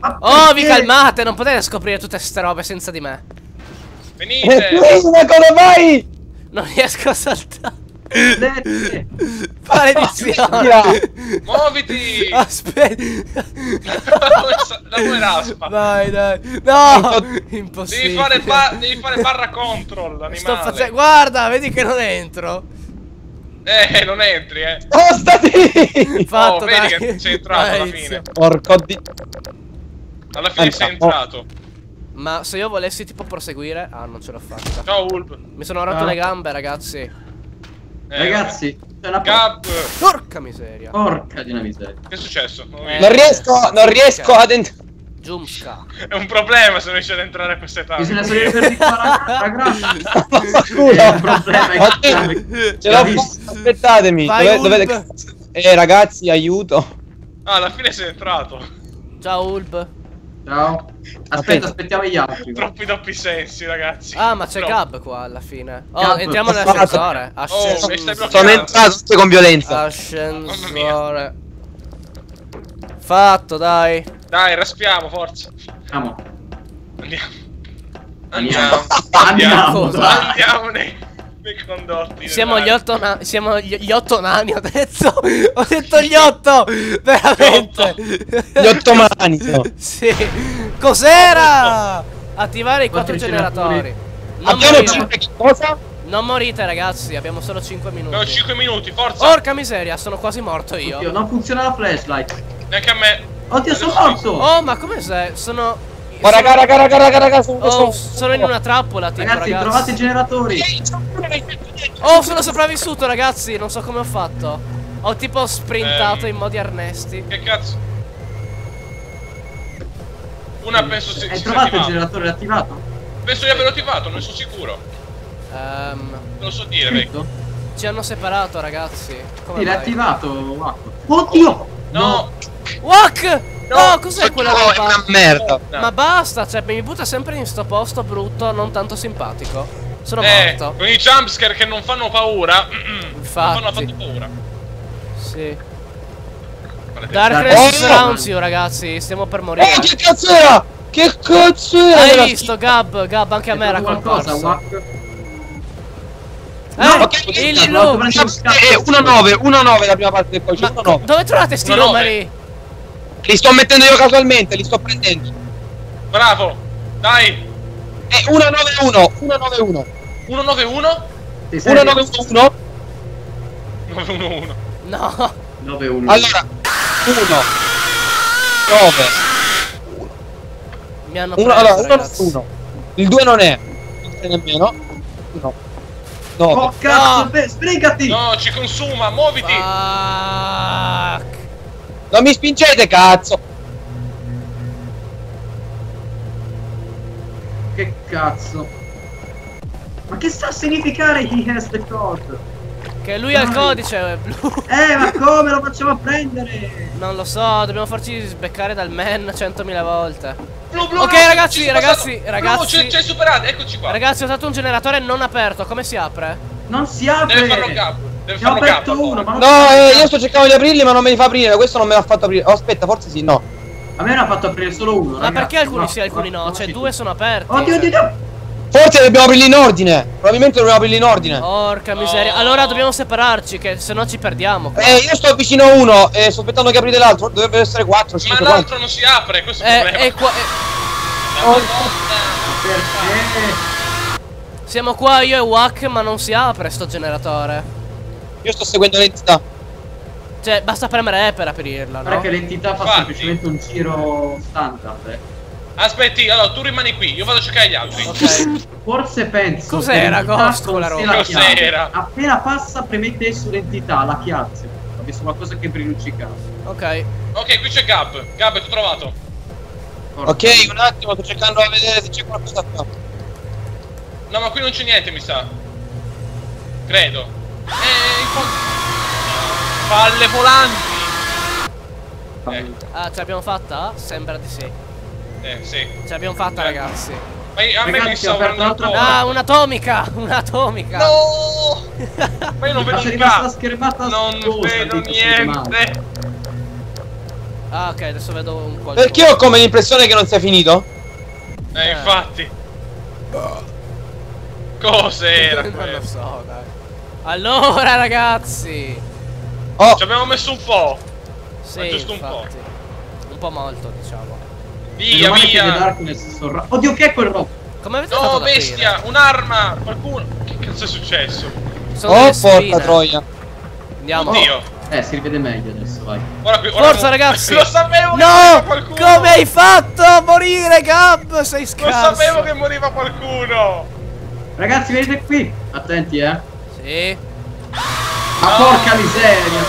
Speaker 3: Ma
Speaker 1: Oh, vi
Speaker 3: perché?
Speaker 1: calmate, non potete scoprire tutte queste robe senza di me.
Speaker 2: Venite!
Speaker 4: Eh, come vai?
Speaker 1: Non riesco a saltare.
Speaker 3: Vedete?
Speaker 1: Maledizione.
Speaker 4: Via.
Speaker 2: Muoviti!
Speaker 1: Aspetta.
Speaker 2: La tua è raspa.
Speaker 1: Dai, dai. No, impossibile.
Speaker 2: Devi fare, ba devi fare barra control, animale.
Speaker 1: Sto facendo. Guarda, vedi che non entro.
Speaker 2: Eh, non entri, eh.
Speaker 4: Spostati!
Speaker 1: Fatto,
Speaker 2: Oh, vedi
Speaker 1: dai.
Speaker 2: che sei entrato alla
Speaker 1: Maledizione.
Speaker 2: fine.
Speaker 4: Porco di...
Speaker 2: Alla fine sei
Speaker 4: Andiamo.
Speaker 2: entrato.
Speaker 1: Ma se io volessi tipo proseguire. Ah, non ce l'ho fatta.
Speaker 2: Ciao, Ulb.
Speaker 1: Mi sono rotto
Speaker 3: Ciao.
Speaker 1: le gambe, ragazzi.
Speaker 2: Eh,
Speaker 3: Ragazzi, c'è una
Speaker 2: Gab,
Speaker 1: Porca miseria.
Speaker 3: porca di una miseria.
Speaker 2: che è successo? Non ho
Speaker 1: Eh.
Speaker 2: visto.
Speaker 4: Non riesco, non riesco ad entrare.
Speaker 1: Giumska.
Speaker 2: È un problema se non riesci ad entrare a questa età.
Speaker 3: Bisogna salire per di qua la, la grassa.
Speaker 4: Vaffanculo.
Speaker 3: È un problema, è
Speaker 4: Ok,
Speaker 3: grave.
Speaker 4: ce l'ho
Speaker 3: Gravissimo.
Speaker 4: fatta, aspettatemi.
Speaker 1: Vai,
Speaker 4: Dove, dovete...
Speaker 1: Ulb.
Speaker 4: cazzo- Eh ragazzi, aiuto.
Speaker 2: Ah, alla fine sei entrato.
Speaker 1: Ciao, Ulb.
Speaker 3: Ciao. Aspetta, aspettiamo gli altri.
Speaker 2: Troppi doppi sensi, ragazzi.
Speaker 1: Ah, ma c'è
Speaker 2: Troppo.
Speaker 1: Gab qua alla fine. Oh,
Speaker 3: Gab,
Speaker 1: entriamo
Speaker 4: ho
Speaker 1: nell'ascensore.
Speaker 2: Oh, mi stai
Speaker 1: Ascensore.
Speaker 2: bloccando.
Speaker 4: Sono entrato tutte con violenza.
Speaker 1: Ascensore. Fatto, dai.
Speaker 2: Dai, raspiamo, forza.
Speaker 3: Andiamo.
Speaker 2: Andiamo.
Speaker 3: Andiamo.
Speaker 2: Andiamo.
Speaker 3: Andiamo.
Speaker 1: Cosa?
Speaker 3: dai.
Speaker 2: Andiamo nei, nei condotti.
Speaker 1: Siamo
Speaker 2: dai.
Speaker 1: gli otto nani. Siamo gli, gli otto nani, ho detto. Ho detto gli otto. Veramente.
Speaker 4: Gli ottomani sono.
Speaker 1: Sì. Cos'era? Attivare i quattro
Speaker 3: Quattro
Speaker 1: generatori.
Speaker 3: generatori.
Speaker 1: Non
Speaker 4: Abbiamo
Speaker 1: morite.
Speaker 4: cinque che cosa?
Speaker 1: Non morite, ragazzi. Abbiamo solo cinque minuti.
Speaker 2: Abbiamo cinque minuti, forza.
Speaker 1: Porca miseria, sono quasi morto io.
Speaker 3: Oddio, non funziona la flashlight.
Speaker 2: Neanche a me.
Speaker 3: Oddio, sono
Speaker 2: Adesso-
Speaker 3: morto.
Speaker 1: Oh, ma come sei? Sono.
Speaker 4: Oh raga, raga, raga, raga, raga, sono,
Speaker 1: Oh, sono in una trappola, tipo,
Speaker 3: Ragazzi,
Speaker 1: ragazzi.
Speaker 3: trovate i generatori.
Speaker 1: Oh, sono sopravvissuto, ragazzi. Non so come ho fatto. Ho tipo sprintato
Speaker 2: Ehm.
Speaker 1: in modi arnesti.
Speaker 2: Che cazzo? Una penso si,
Speaker 3: Hai
Speaker 2: si
Speaker 3: trovato il
Speaker 2: attivato.
Speaker 3: generatore attivato?
Speaker 2: Penso di averlo attivato, non sono sicuro.
Speaker 1: Ehm,
Speaker 2: Non lo so dire, vecchio.
Speaker 3: Scritto?
Speaker 1: ci hanno separato, ragazzi. Come
Speaker 3: Sì, l'hai
Speaker 1: mai?
Speaker 3: attivato. Wacko. Oddio!
Speaker 2: No.
Speaker 1: Wak! No, cos'è quella
Speaker 4: No, è
Speaker 1: roba?
Speaker 4: una merda.
Speaker 2: No.
Speaker 1: Ma basta, cioè mi butta sempre in sto posto brutto, non tanto simpatico. Sono
Speaker 2: Eh,
Speaker 1: morto.
Speaker 2: con i jumpscare che non fanno paura. Non fanno
Speaker 1: Infatti.
Speaker 2: affatto paura.
Speaker 1: Sì.
Speaker 2: Maledetto.
Speaker 1: Darkness
Speaker 4: Oh!
Speaker 1: surrounds you, ragazzi. Stiamo per morire.
Speaker 4: Oh, che cazzo era? Che cazzo era?
Speaker 1: Hai
Speaker 4: quella
Speaker 1: visto, Gab? Gab, anche a me era
Speaker 3: Hai trovato qualcosa,
Speaker 1: comparso.
Speaker 3: Wack?
Speaker 1: Eh,
Speaker 3: No,
Speaker 4: ok,
Speaker 1: il
Speaker 3: no,
Speaker 1: Lu.
Speaker 3: no,
Speaker 4: Eh, uno nove, uno nove la prima parte del codice,
Speaker 1: Ma
Speaker 4: uno nove.
Speaker 1: dove trovate sti
Speaker 2: uno nove.
Speaker 1: numeri?
Speaker 4: Li sto mettendo io casualmente, li sto prendendo.
Speaker 2: Bravo. Dai.
Speaker 4: Eh, uno nove uno, uno nove uno.
Speaker 2: uno nove uno.
Speaker 3: Sei
Speaker 4: uno
Speaker 3: serio?
Speaker 4: nove uno.
Speaker 2: nove uno uno.
Speaker 1: No.
Speaker 3: nove uno.
Speaker 4: Allora, uno nove
Speaker 1: Mi hanno
Speaker 4: uno,
Speaker 1: preso,
Speaker 4: allora, uno
Speaker 1: ragazzi.
Speaker 4: uno. Il due non è. Non c'è nemmeno. uno nove.
Speaker 3: Oh cazzo,
Speaker 1: No.
Speaker 3: beh, sbrigati!
Speaker 2: No, ci consuma, muoviti.
Speaker 1: Fuck.
Speaker 4: Non mi spingete, cazzo.
Speaker 3: Che cazzo? Ma che sta a significare he has the code?
Speaker 1: Che lui ha il codice blu.
Speaker 3: Eh, ma come lo facciamo a prendere?
Speaker 1: Non lo so, dobbiamo farci sbeccare dal man centomila volte.
Speaker 2: Blu, blu,
Speaker 1: Ok,
Speaker 2: blu,
Speaker 1: ragazzi,
Speaker 2: ci sei
Speaker 1: ragazzi,
Speaker 2: passato.
Speaker 1: ragazzi.
Speaker 2: Blu, ci ci hai superato, eccoci qua.
Speaker 1: Ragazzi, ho usato un generatore non aperto. Come si apre?
Speaker 3: Non si apre!
Speaker 2: Deve farlo gap. Deve
Speaker 3: Ne ho
Speaker 2: farlo gap.
Speaker 3: aperto uno, ma non
Speaker 4: No,
Speaker 3: si
Speaker 4: eh,
Speaker 3: apre.
Speaker 4: io sto cercando di aprirli, ma non me li fa aprire. Questo non me l'ha fatto aprire. Oh, aspetta, forse sì, no.
Speaker 3: A me ne ha fatto aprire solo uno.
Speaker 1: Ma
Speaker 3: ragazzi.
Speaker 1: perché alcuni
Speaker 3: Ma-
Speaker 1: sì e alcuni
Speaker 3: ma-
Speaker 1: no?
Speaker 3: ma
Speaker 1: Cioè,
Speaker 3: sì.
Speaker 1: due sono aperti.
Speaker 3: Oddio, oddio, oddio!
Speaker 4: Forse dobbiamo aprirli in ordine. Probabilmente dobbiamo aprirli in ordine.
Speaker 1: Porca miseria.
Speaker 2: Oh.
Speaker 1: Allora dobbiamo separarci, che se no ci perdiamo. qua.
Speaker 4: Eh, io sto vicino a uno e sto aspettando che aprite l'altro. Dovrebbero essere quattro,
Speaker 2: Ma
Speaker 4: cinque,
Speaker 2: l'altro
Speaker 4: quanti?
Speaker 2: non si apre, questo è il
Speaker 1: Eh,
Speaker 2: problema.
Speaker 1: e qua. eh,
Speaker 2: La Madonna.
Speaker 3: Perché?
Speaker 1: siamo qua io e Wack, ma non si apre sto generatore.
Speaker 4: Io sto seguendo l'entità.
Speaker 1: Cioè, basta premere E per aprirla,
Speaker 3: Guarda
Speaker 1: no?
Speaker 3: che l'entità fa
Speaker 2: Infatti.
Speaker 3: semplicemente un giro standard. eh.
Speaker 2: Aspetti, allora tu rimani qui, io vado a cercare gli altri.
Speaker 1: Ok.
Speaker 3: Forse penso.
Speaker 1: Cos'era,
Speaker 3: che l'entità
Speaker 1: Ghost, quella
Speaker 3: consi
Speaker 1: roba?
Speaker 3: la chiave.
Speaker 2: Cos'era?
Speaker 3: Appena passa, premete sull'entità, la chiazza. Ho visto qualcosa che brilluccica.
Speaker 1: Ok.
Speaker 2: Ok, qui c'è Gab. Gab, ti ho trovato.
Speaker 4: Ok, un attimo, sto cercando di vedere se c'è qualcosa qua.
Speaker 2: No, ma qui non c'è niente, mi sa. Credo. Eh, in fondo. Palle volanti. Eh,
Speaker 1: Ah, ce l'abbiamo fatta? Sembra di sì.
Speaker 2: eh, sì.
Speaker 1: Ce l'abbiamo fatta, ragazzi.
Speaker 2: Ma io- a me
Speaker 3: Ragazzi,
Speaker 2: mi
Speaker 3: ho
Speaker 2: sta
Speaker 3: aperto
Speaker 2: un altro.
Speaker 3: un'altra
Speaker 1: Ah, un'atomica! Un'atomica!
Speaker 2: No! Ma io non
Speaker 3: Ma
Speaker 2: vedo
Speaker 3: sei
Speaker 2: un
Speaker 3: rimasta
Speaker 2: cazzo.
Speaker 3: schermata
Speaker 2: Non
Speaker 3: scosa,
Speaker 2: vedo
Speaker 3: dico, siete male.
Speaker 2: niente.
Speaker 1: Ah, ok, adesso vedo un qualcosa.
Speaker 4: Perché ho come l'impressione che non sia finito?
Speaker 2: Eh, infatti. Cos'era
Speaker 1: Non lo
Speaker 2: quello?
Speaker 1: so, dai. Allora, ragazzi.
Speaker 4: Oh,
Speaker 2: Ci abbiamo messo un po'.
Speaker 1: Sì,
Speaker 2: Ma giusto un po'.
Speaker 1: infatti. Un po' molto, diciamo.
Speaker 2: Via,
Speaker 3: Meno male che The
Speaker 2: via.
Speaker 3: Darkness sorra- Oddio, che è quel robo?
Speaker 1: Come avete fatto
Speaker 2: No,
Speaker 1: ad aprire?
Speaker 2: bestia, un'arma. Qualcuno. Che cazzo è successo?
Speaker 1: Sono
Speaker 4: oh
Speaker 1: delle
Speaker 4: porca
Speaker 1: spine.
Speaker 4: troia.
Speaker 1: Andiamo.
Speaker 2: Oddio.
Speaker 3: Eh, si rivede meglio adesso, vai.
Speaker 2: Guarda qui, guarda
Speaker 1: Forza,
Speaker 2: come-
Speaker 1: ragazzi.
Speaker 2: Lo sapevo che moriva
Speaker 1: No!
Speaker 2: qualcuno.
Speaker 1: Come hai fatto a morire, Gab? Sei
Speaker 2: Lo
Speaker 1: scarso.
Speaker 2: sapevo che moriva qualcuno.
Speaker 3: Ragazzi, venite qui. Attenti, eh.
Speaker 1: Sì.
Speaker 3: Ma porca miseria.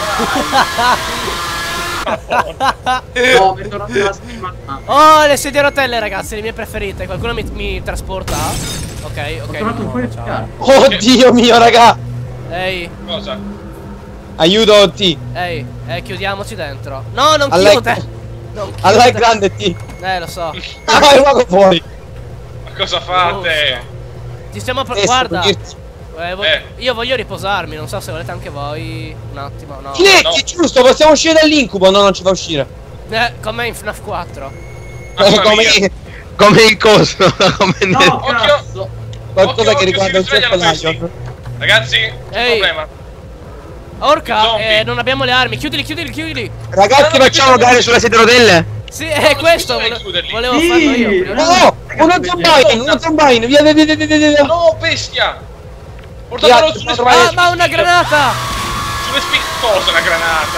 Speaker 3: No, mi è tornata la stima.
Speaker 1: Oh, le sedie a rotelle, ragazzi, le mie preferite. Qualcuno mi, mi trasporta? Ok, ok.
Speaker 3: Ho trovato un po' di
Speaker 1: ciao.
Speaker 3: scarpe.
Speaker 4: Oddio mio, raga.
Speaker 1: Ehi,
Speaker 2: Cosa?
Speaker 4: Aiuto T.
Speaker 1: ehi, eh, chiudiamoci dentro. No, non
Speaker 4: Alla-
Speaker 1: chiude. Non chiude.
Speaker 4: Alla è grande T.
Speaker 1: Eh, lo so.
Speaker 4: Ah, vai, guarda fuori.
Speaker 2: Ma cosa fate?
Speaker 1: Ci stiamo pro-
Speaker 4: Adesso,
Speaker 1: Guarda.
Speaker 4: per dirti-
Speaker 1: Eh, vo-
Speaker 2: Eh.
Speaker 1: Io voglio riposarmi, non so se volete anche voi. Un attimo, no.
Speaker 4: Chinetti, giusto, possiamo uscire dall'incubo. No, non ci fa uscire.
Speaker 1: Eh, come in FNAF quattro.
Speaker 2: Mamma
Speaker 4: come,
Speaker 2: mia.
Speaker 5: Come il coso, come nel...
Speaker 3: No,
Speaker 2: Occhio.
Speaker 3: cazzo.
Speaker 4: qualcosa
Speaker 2: Occhio,
Speaker 4: che
Speaker 2: occhio,
Speaker 4: riguarda il
Speaker 2: si risvegliano
Speaker 4: Jeff
Speaker 2: questi.
Speaker 4: Lion.
Speaker 2: Ragazzi, c'è un
Speaker 1: Ehi.
Speaker 2: problema.
Speaker 1: Orca,
Speaker 2: Zombie.
Speaker 1: eh, non abbiamo le armi. Chiudili, chiudili, chiudili.
Speaker 5: Ragazzi,
Speaker 2: No, no,
Speaker 5: facciamo
Speaker 2: no,
Speaker 5: gare
Speaker 2: no.
Speaker 5: sulla sedia a rotelle?
Speaker 1: Sì, è
Speaker 2: non
Speaker 1: questo.
Speaker 2: bisogna
Speaker 1: vole-
Speaker 2: chiuderli.
Speaker 1: volevo
Speaker 3: Sì.
Speaker 1: farlo io prima.
Speaker 4: No, uno zombine, uno zombine. Via, via, via, via, via, via.
Speaker 2: No, bestia! Portatelo
Speaker 4: Via,
Speaker 2: sulle
Speaker 4: sono
Speaker 2: spine.
Speaker 1: Ah, ma una granata!
Speaker 2: Sulle spine. Cosa una granata?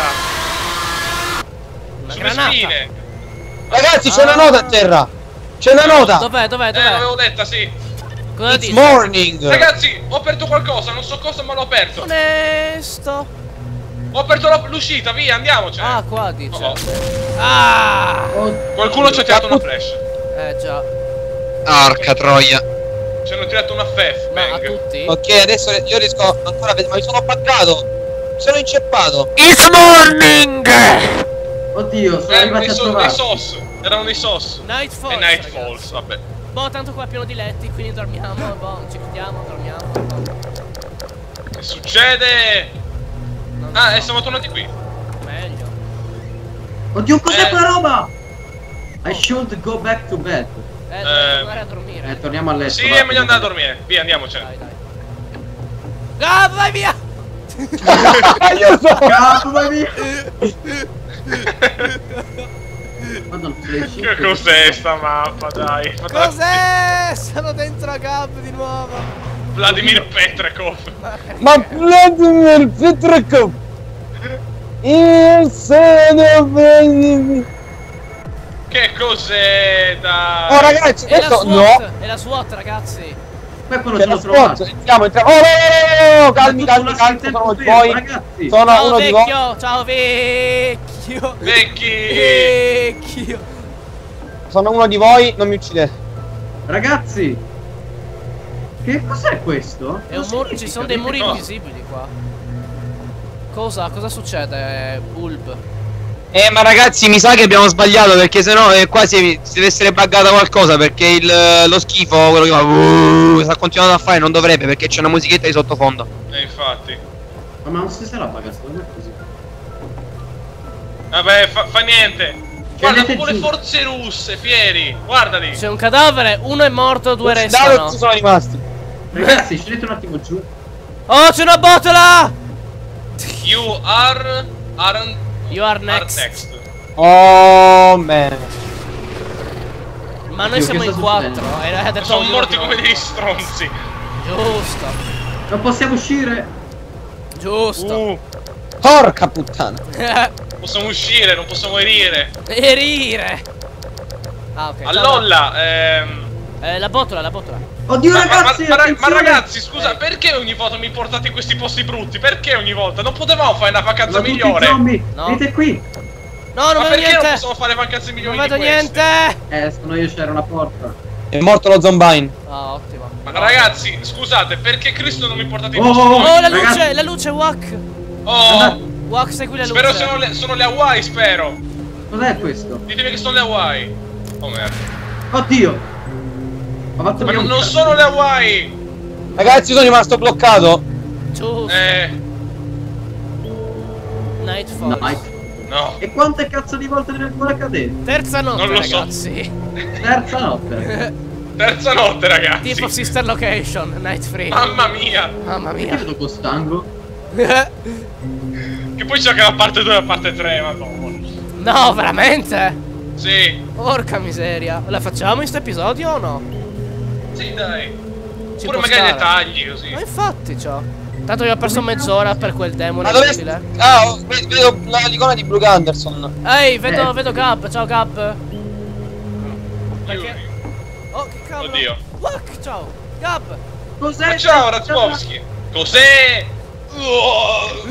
Speaker 1: Una
Speaker 2: Sulle
Speaker 1: granata.
Speaker 2: spine.
Speaker 4: Ragazzi, c'è una
Speaker 1: Ah.
Speaker 4: nota a terra. C'è una nota.
Speaker 1: Dov'è, dov'è,
Speaker 2: Eh,
Speaker 1: dov'è?
Speaker 2: l'avevo detta, sì.
Speaker 1: Cosa
Speaker 4: It's
Speaker 1: dici?
Speaker 4: morning.
Speaker 2: Ragazzi, ho aperto qualcosa, non so cosa, ma l'ho aperto.
Speaker 1: Onesto.
Speaker 2: Ho aperto la- l'uscita, via, andiamocene.
Speaker 1: Ah, qua dice.
Speaker 2: Oh, oh.
Speaker 1: Ah!
Speaker 2: Qualcuno ci ha tirato una flash.
Speaker 1: Eh già.
Speaker 5: Porca troia.
Speaker 2: Ci hanno tirato una fef,
Speaker 1: Ma a
Speaker 2: bang.
Speaker 1: tutti?
Speaker 4: Ok, adesso io riesco ancora a vedere, ma mi sono buggato. Mi sono inceppato.
Speaker 1: It's morning!
Speaker 3: Oddio, sono
Speaker 2: Eh,
Speaker 3: arrivati
Speaker 2: dei,
Speaker 3: a
Speaker 2: so- dei
Speaker 3: trovare.
Speaker 2: SOS. Erano dei SOS.
Speaker 1: Nightfall.
Speaker 2: E Nightfalls, vabbè.
Speaker 1: Boh, tanto qua è pieno di letti, quindi dormiamo. Boh, ci chiudiamo, dormiamo. boh.
Speaker 2: Che succede?
Speaker 1: Non lo
Speaker 2: Ah,
Speaker 1: so.
Speaker 2: e siamo tornati qui.
Speaker 1: Meglio.
Speaker 3: Oddio, cos'è
Speaker 2: Eh.
Speaker 3: quella roba? I should go back to bed.
Speaker 1: Eh, devo
Speaker 2: Eh.
Speaker 1: tornare a dormire.
Speaker 3: Eh, torniamo a letto.
Speaker 2: Sì,
Speaker 3: va.
Speaker 2: è meglio andare a dormire. Via, andiamocene.
Speaker 1: Dai, dai. Ah, vai via!
Speaker 4: Io so.
Speaker 3: Cazzo, vai via. Madonna, sei
Speaker 2: Che cos'è sta mappa, dai?
Speaker 1: Cos'è? Sono dentro a Gab di nuovo.
Speaker 2: Vladimir Petrekov.
Speaker 4: Ma Vladimir Petrakov. Io sono Vladimir.
Speaker 2: Che cos'è, dai?
Speaker 4: Oh ragazzi,
Speaker 1: È la
Speaker 4: questo
Speaker 1: SWAT,
Speaker 4: no.
Speaker 1: è la SWAT, ragazzi.
Speaker 3: Poi quello
Speaker 4: C'è
Speaker 3: ce
Speaker 4: lo
Speaker 3: l'ho
Speaker 4: sport.
Speaker 3: trovato.
Speaker 4: Entriamo, entriamo. Oh, no, no, no, no, calmi, calmi,
Speaker 3: Tutto
Speaker 4: calmi.
Speaker 3: lascia il
Speaker 4: Sono
Speaker 3: tempo
Speaker 4: di
Speaker 3: fermo,
Speaker 4: voi.
Speaker 3: ragazzi.
Speaker 4: Sono
Speaker 1: Ciao
Speaker 4: uno di voi.
Speaker 1: vecchio, ciao vecchio.
Speaker 2: Vecchi.
Speaker 1: Vecchio.
Speaker 4: Sono uno di voi, non mi uccidete.
Speaker 3: Ragazzi. Che cos'è questo?
Speaker 1: È un
Speaker 3: Cosa
Speaker 1: muro, ci
Speaker 3: significa?
Speaker 1: sono dei muri
Speaker 2: No.
Speaker 1: invisibili qua. Cosa? Cosa succede, Bulb?
Speaker 5: Eh, ma ragazzi, mi sa che abbiamo sbagliato perché sennò eh, qua si, si deve essere buggata qualcosa perché il, lo schifo, quello che fa uh, sta continuando a fare, non dovrebbe perché c'è una musichetta di sottofondo.
Speaker 2: E infatti.
Speaker 3: Ma non si sarà pagato, non è così.
Speaker 2: Vabbè, fa, fa niente. Guarda,
Speaker 3: Scendete
Speaker 2: proprio le
Speaker 3: giù.
Speaker 2: forze russe, fieri. Guardali.
Speaker 1: C'è un cadavere, uno è morto, due
Speaker 4: Dove
Speaker 1: restano.
Speaker 4: sono rimasti?
Speaker 3: Ragazzi, scendete un attimo giù.
Speaker 1: Oh, c'è una botola!
Speaker 2: You are... aren't...
Speaker 1: You are
Speaker 2: are
Speaker 1: next.
Speaker 2: next.
Speaker 4: Oh man.
Speaker 1: Ma noi
Speaker 3: Oddio,
Speaker 1: siamo
Speaker 3: che
Speaker 1: in
Speaker 3: sta
Speaker 1: quattro.
Speaker 3: succedendo?
Speaker 1: E ha detto
Speaker 2: Sono
Speaker 1: ognuno
Speaker 2: morti
Speaker 1: di
Speaker 2: come
Speaker 1: noi.
Speaker 2: degli stronzi.
Speaker 1: Giusto,
Speaker 3: Non possiamo uscire.
Speaker 1: giusto.
Speaker 2: Uh,
Speaker 4: Porca puttana.
Speaker 2: possiamo uscire, non possiamo erire.
Speaker 1: Erire. Ah, ok. ciao,
Speaker 2: Allolla, ehm...
Speaker 1: Eh, la botola, la botola.
Speaker 3: Oddio,
Speaker 2: Ma, ma-
Speaker 3: ragazzi,
Speaker 2: ma- ma- ma
Speaker 3: attenzione.
Speaker 2: ragazzi, scusa,
Speaker 1: Eh.
Speaker 2: perché ogni volta mi portate in questi posti brutti? Perché ogni volta? Non potevamo fare una vacanza
Speaker 3: Sono tutti
Speaker 2: migliore?
Speaker 3: zombie.
Speaker 1: No.
Speaker 3: Venite qui.
Speaker 1: No, non
Speaker 2: Ma
Speaker 1: vedo
Speaker 2: perché non
Speaker 1: niente.
Speaker 2: possiamo fare vacanze
Speaker 1: Non
Speaker 2: migliori
Speaker 1: vedo
Speaker 2: di queste?
Speaker 1: niente.
Speaker 3: Eh, secondo io c'era una porta.
Speaker 4: È morto lo zombine.
Speaker 1: Ah, ottimo.
Speaker 2: Ma ragazzi, scusate, perché Cristo non mi portate in
Speaker 3: Oh,
Speaker 2: posti
Speaker 3: oh,
Speaker 1: Oh,
Speaker 2: migliori?
Speaker 1: la
Speaker 3: Ragazzi.
Speaker 1: luce, la luce, Wack.
Speaker 2: Oh,
Speaker 1: Wack, segui la luce.
Speaker 2: spero siano le, sono le Hawaii, spero.
Speaker 3: Cos'è questo?
Speaker 2: Ditemi che sono le Hawaii. Oh merda.
Speaker 3: Oddio. Ho fatto
Speaker 2: Ma
Speaker 3: via
Speaker 2: non,
Speaker 3: un
Speaker 2: non
Speaker 3: cazzo.
Speaker 2: sono le Hawaii.
Speaker 4: Ragazzi, sono rimasto bloccato.
Speaker 1: Giusto.
Speaker 2: Eh,
Speaker 1: Nightfall.
Speaker 3: Dai.
Speaker 2: No.
Speaker 3: E quante cazzo di volte deve ancora cadere?
Speaker 1: Terza notte,
Speaker 2: Non lo so.
Speaker 1: ragazzi.
Speaker 3: Terza notte.
Speaker 2: Terza notte, ragazzi.
Speaker 1: Tipo Sister Location, Night Free.
Speaker 2: Mamma mia.
Speaker 1: Mamma
Speaker 3: Perché
Speaker 1: mia.
Speaker 3: vedo costango?
Speaker 2: Che poi c'è anche la parte due e la parte tre, madonna.
Speaker 1: No, veramente?
Speaker 2: Sì.
Speaker 1: Porca miseria. La facciamo in sto episodio o no?
Speaker 2: Sì, dai.
Speaker 1: Ci
Speaker 2: Pure
Speaker 1: può
Speaker 2: magari
Speaker 1: stare.
Speaker 2: dettagli così.
Speaker 1: Ma infatti, ciò. Tanto io ho perso mezz'ora per quel demone
Speaker 4: Ma dove
Speaker 1: inutile.
Speaker 4: Ah, oh, vedo vedo la- l'icona di Brooke Anderson.
Speaker 1: Ehi, vedo,
Speaker 3: Eh.
Speaker 1: vedo Gab. Ciao Gab. Perché?
Speaker 2: Yuri.
Speaker 1: Oh, che cavolo.
Speaker 2: Oddio.
Speaker 1: Look, ciao. Gab.
Speaker 3: Cos'è?
Speaker 2: Ma ciao, Razkowski. Cos'è? Oh,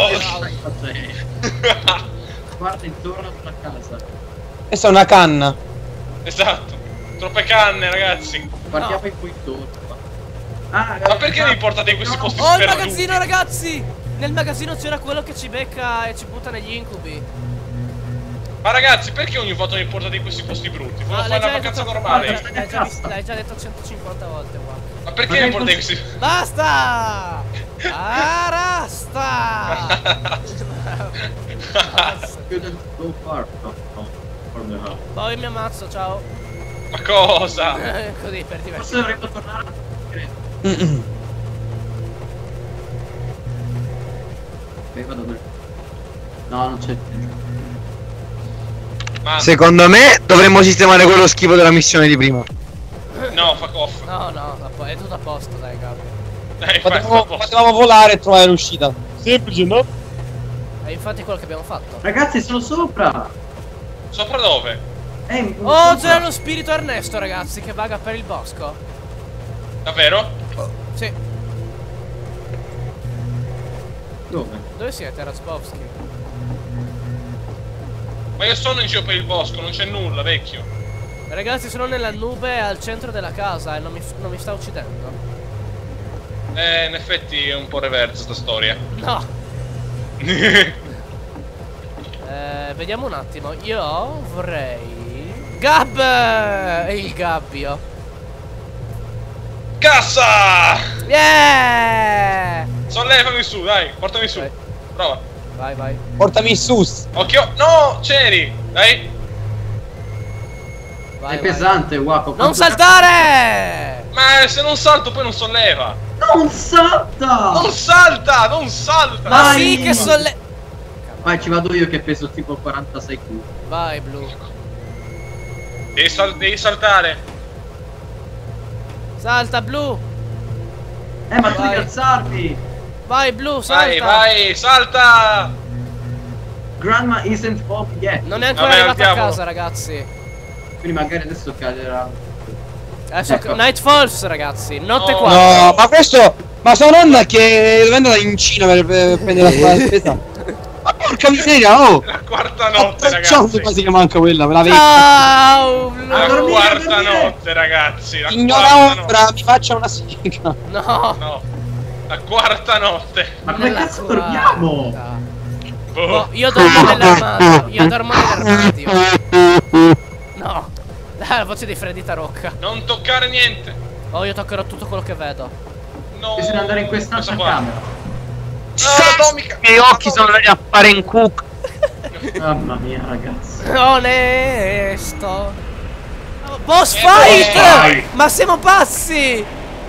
Speaker 3: Guarda intorno sulla casa.
Speaker 4: Questa è una canna.
Speaker 2: Esatto. Troppe canne, ragazzi.
Speaker 3: Guardiamo in cui intorno. Ah,
Speaker 2: Ma perché mi portate in questi posti
Speaker 1: Oh, il
Speaker 2: sperduti?
Speaker 1: magazzino, ragazzi. Nel magazzino c'era quello che ci becca e ci butta negli incubi.
Speaker 2: Ma ragazzi, perché ogni volta mi portate in questi posti brutti? Volevo
Speaker 1: Ah,
Speaker 2: fare
Speaker 1: l'hai
Speaker 2: una
Speaker 1: già
Speaker 2: vacanza
Speaker 1: detto-
Speaker 2: normale.
Speaker 1: l'hai già- l'hai già vis- L'hai già detto centocinquanta volte qua.
Speaker 2: Ma perché
Speaker 3: Ma
Speaker 2: mi
Speaker 3: che
Speaker 2: portate in
Speaker 3: cos-
Speaker 2: questi...
Speaker 1: Basta! Arasta!
Speaker 3: Couldn't go far. No, no. From the house.
Speaker 1: Poi mi ammazzo, ciao.
Speaker 2: Ma cosa?
Speaker 1: Così per
Speaker 3: Forse
Speaker 1: divertirmi.
Speaker 3: dovremmo tornare. Ok, vado per... No, non c'è più.
Speaker 2: Ma
Speaker 5: Secondo me dovremmo sistemare quello schifo della missione di prima.
Speaker 2: no, fuck off.
Speaker 1: No, no, a po- è tutto a posto, dai, Gabri.
Speaker 2: Dai, fai
Speaker 4: Potevamo,
Speaker 2: sto
Speaker 4: potevamo volare e trovare l'uscita. Semplice, no?
Speaker 1: È infatti quello che abbiamo fatto.
Speaker 3: Ragazzi, sono sopra.
Speaker 2: Sopra dove?
Speaker 3: Eh, in-
Speaker 1: Oh,
Speaker 3: sopra.
Speaker 1: c'era lo spirito Ernesto, ragazzi, che vaga per il bosco.
Speaker 2: Davvero?
Speaker 1: Sì.
Speaker 3: Dove?
Speaker 1: Dove siete, Razbowski?
Speaker 2: Ma io sono in giro per il bosco, non c'è nulla, vecchio.
Speaker 1: Ragazzi, sono nella nube al centro della casa e non mi, non mi sta uccidendo.
Speaker 2: Eh, in effetti è un po' reversa sta storia.
Speaker 1: No. Eh, vediamo un attimo. Io vorrei... Gab! E il gabbio.
Speaker 2: Cassa!
Speaker 1: Yeah!
Speaker 2: Sollevami su, dai, portami su.
Speaker 1: Ok.
Speaker 2: Prova.
Speaker 1: Vai, vai.
Speaker 4: Portami sus.
Speaker 2: Occhio. No, c'eri. Dai.
Speaker 1: vai
Speaker 3: È
Speaker 1: vai.
Speaker 3: pesante, Waco.
Speaker 1: Non
Speaker 3: Quanto-
Speaker 2: Ma
Speaker 1: saltare!
Speaker 2: se non salto poi non solleva.
Speaker 3: Non salta!
Speaker 2: Non salta, non salta.
Speaker 1: Ma
Speaker 3: Vai.
Speaker 1: sì che solle...
Speaker 3: Vai, ci vado io che peso tipo quarantasei chili.
Speaker 1: Vai, Blu.
Speaker 2: Devi, sal- devi saltare.
Speaker 1: Salta, Blu.
Speaker 3: Eh, ma tu
Speaker 1: Vai.
Speaker 3: devi alzarmi!
Speaker 1: Vai, Blu, salta.
Speaker 2: Vai, vai, salta.
Speaker 3: Grandma isn't home yet.
Speaker 1: Non è ancora
Speaker 2: Vabbè,
Speaker 1: arrivata a
Speaker 2: andiamo.
Speaker 1: casa, ragazzi.
Speaker 3: Quindi magari adesso caderà.
Speaker 1: Adesso
Speaker 3: Ecco.
Speaker 1: Night Falls, ragazzi. Notte
Speaker 2: No.
Speaker 1: qua.
Speaker 4: No, ma questo. Ma sua nonna che deve andare in Cina per, per prendere la spesa. Ma porca miseria, oh!
Speaker 2: La quarta notte,
Speaker 4: Ciao,
Speaker 2: ragazzi.
Speaker 4: quasi che manca quella, me la vedo.
Speaker 1: Ciao, Blu.
Speaker 2: La
Speaker 3: A dormire, a
Speaker 2: quarta
Speaker 3: dormire.
Speaker 2: notte, ragazzi. La
Speaker 4: Ignora
Speaker 2: quarta notte.
Speaker 4: ombra, mi faccia una siga.
Speaker 1: No.
Speaker 2: No. La quarta notte.
Speaker 3: Ma come
Speaker 1: Nella
Speaker 3: cazzo
Speaker 1: quarta.
Speaker 3: dormiamo?
Speaker 2: Boh.
Speaker 1: Oh, io dormo nell'armadio. Io dormo nell'armadio. No. Dai, la voce di Freddy Tarocca.
Speaker 2: Non toccare niente.
Speaker 1: Oh, io toccherò tutto quello che vedo.
Speaker 2: No.
Speaker 3: Bisogna andare in quest'altra
Speaker 2: Cosa qua?
Speaker 3: camera.
Speaker 2: No, l'atomica.
Speaker 5: I miei occhi sono andati a fare in cook.
Speaker 3: Mamma mia, ragazzi.
Speaker 1: Onesto. Oh, boss
Speaker 2: Eh,
Speaker 1: fight!
Speaker 2: boss fight!
Speaker 1: Ma siamo pazzi!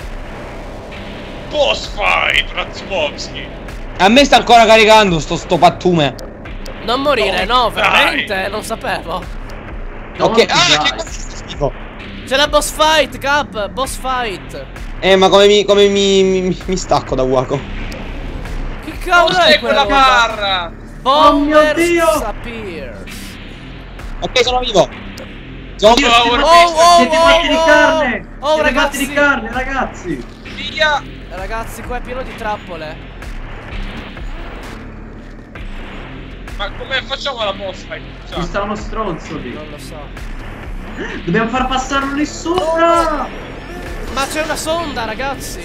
Speaker 2: Boss fight, Razbowski.
Speaker 4: A me sta ancora caricando sto, sto pattume.
Speaker 1: Non morire,
Speaker 2: Oh,
Speaker 1: no,
Speaker 2: dai.
Speaker 1: veramente, non sapevo.
Speaker 3: Non
Speaker 4: Ok,
Speaker 3: ti
Speaker 4: ah,
Speaker 3: dai.
Speaker 4: che cazzo è schifo.
Speaker 1: C'è la boss fight, Cap, boss fight.
Speaker 4: Eh, ma come mi, come mi, mi, mi stacco da Waco?
Speaker 1: Che cavolo
Speaker 2: Cos'è
Speaker 1: è quella
Speaker 2: quella
Speaker 1: roba?
Speaker 2: barra?
Speaker 3: Oh mio
Speaker 1: Bombers
Speaker 3: Dio!
Speaker 1: appears.
Speaker 4: Ok, sono vivo. Sono vivo.
Speaker 2: Power
Speaker 1: Oh,
Speaker 2: Beast.
Speaker 1: oh,
Speaker 3: Siete
Speaker 1: oh,
Speaker 3: fatti di
Speaker 1: oh.
Speaker 3: carne!
Speaker 1: Oh,
Speaker 3: Siete
Speaker 1: ragazzi.
Speaker 3: fatti di carne, ragazzi!
Speaker 2: Via.
Speaker 1: Ragazzi, qua è pieno di trappole.
Speaker 2: Ma come facciamo la boss fight?
Speaker 3: Ci
Speaker 2: Cioè,
Speaker 3: sta uno stronzo lì.
Speaker 1: Non lo so.
Speaker 3: Dobbiamo far passarlo lì sopra!
Speaker 1: Ma c'è una sonda, ragazzi.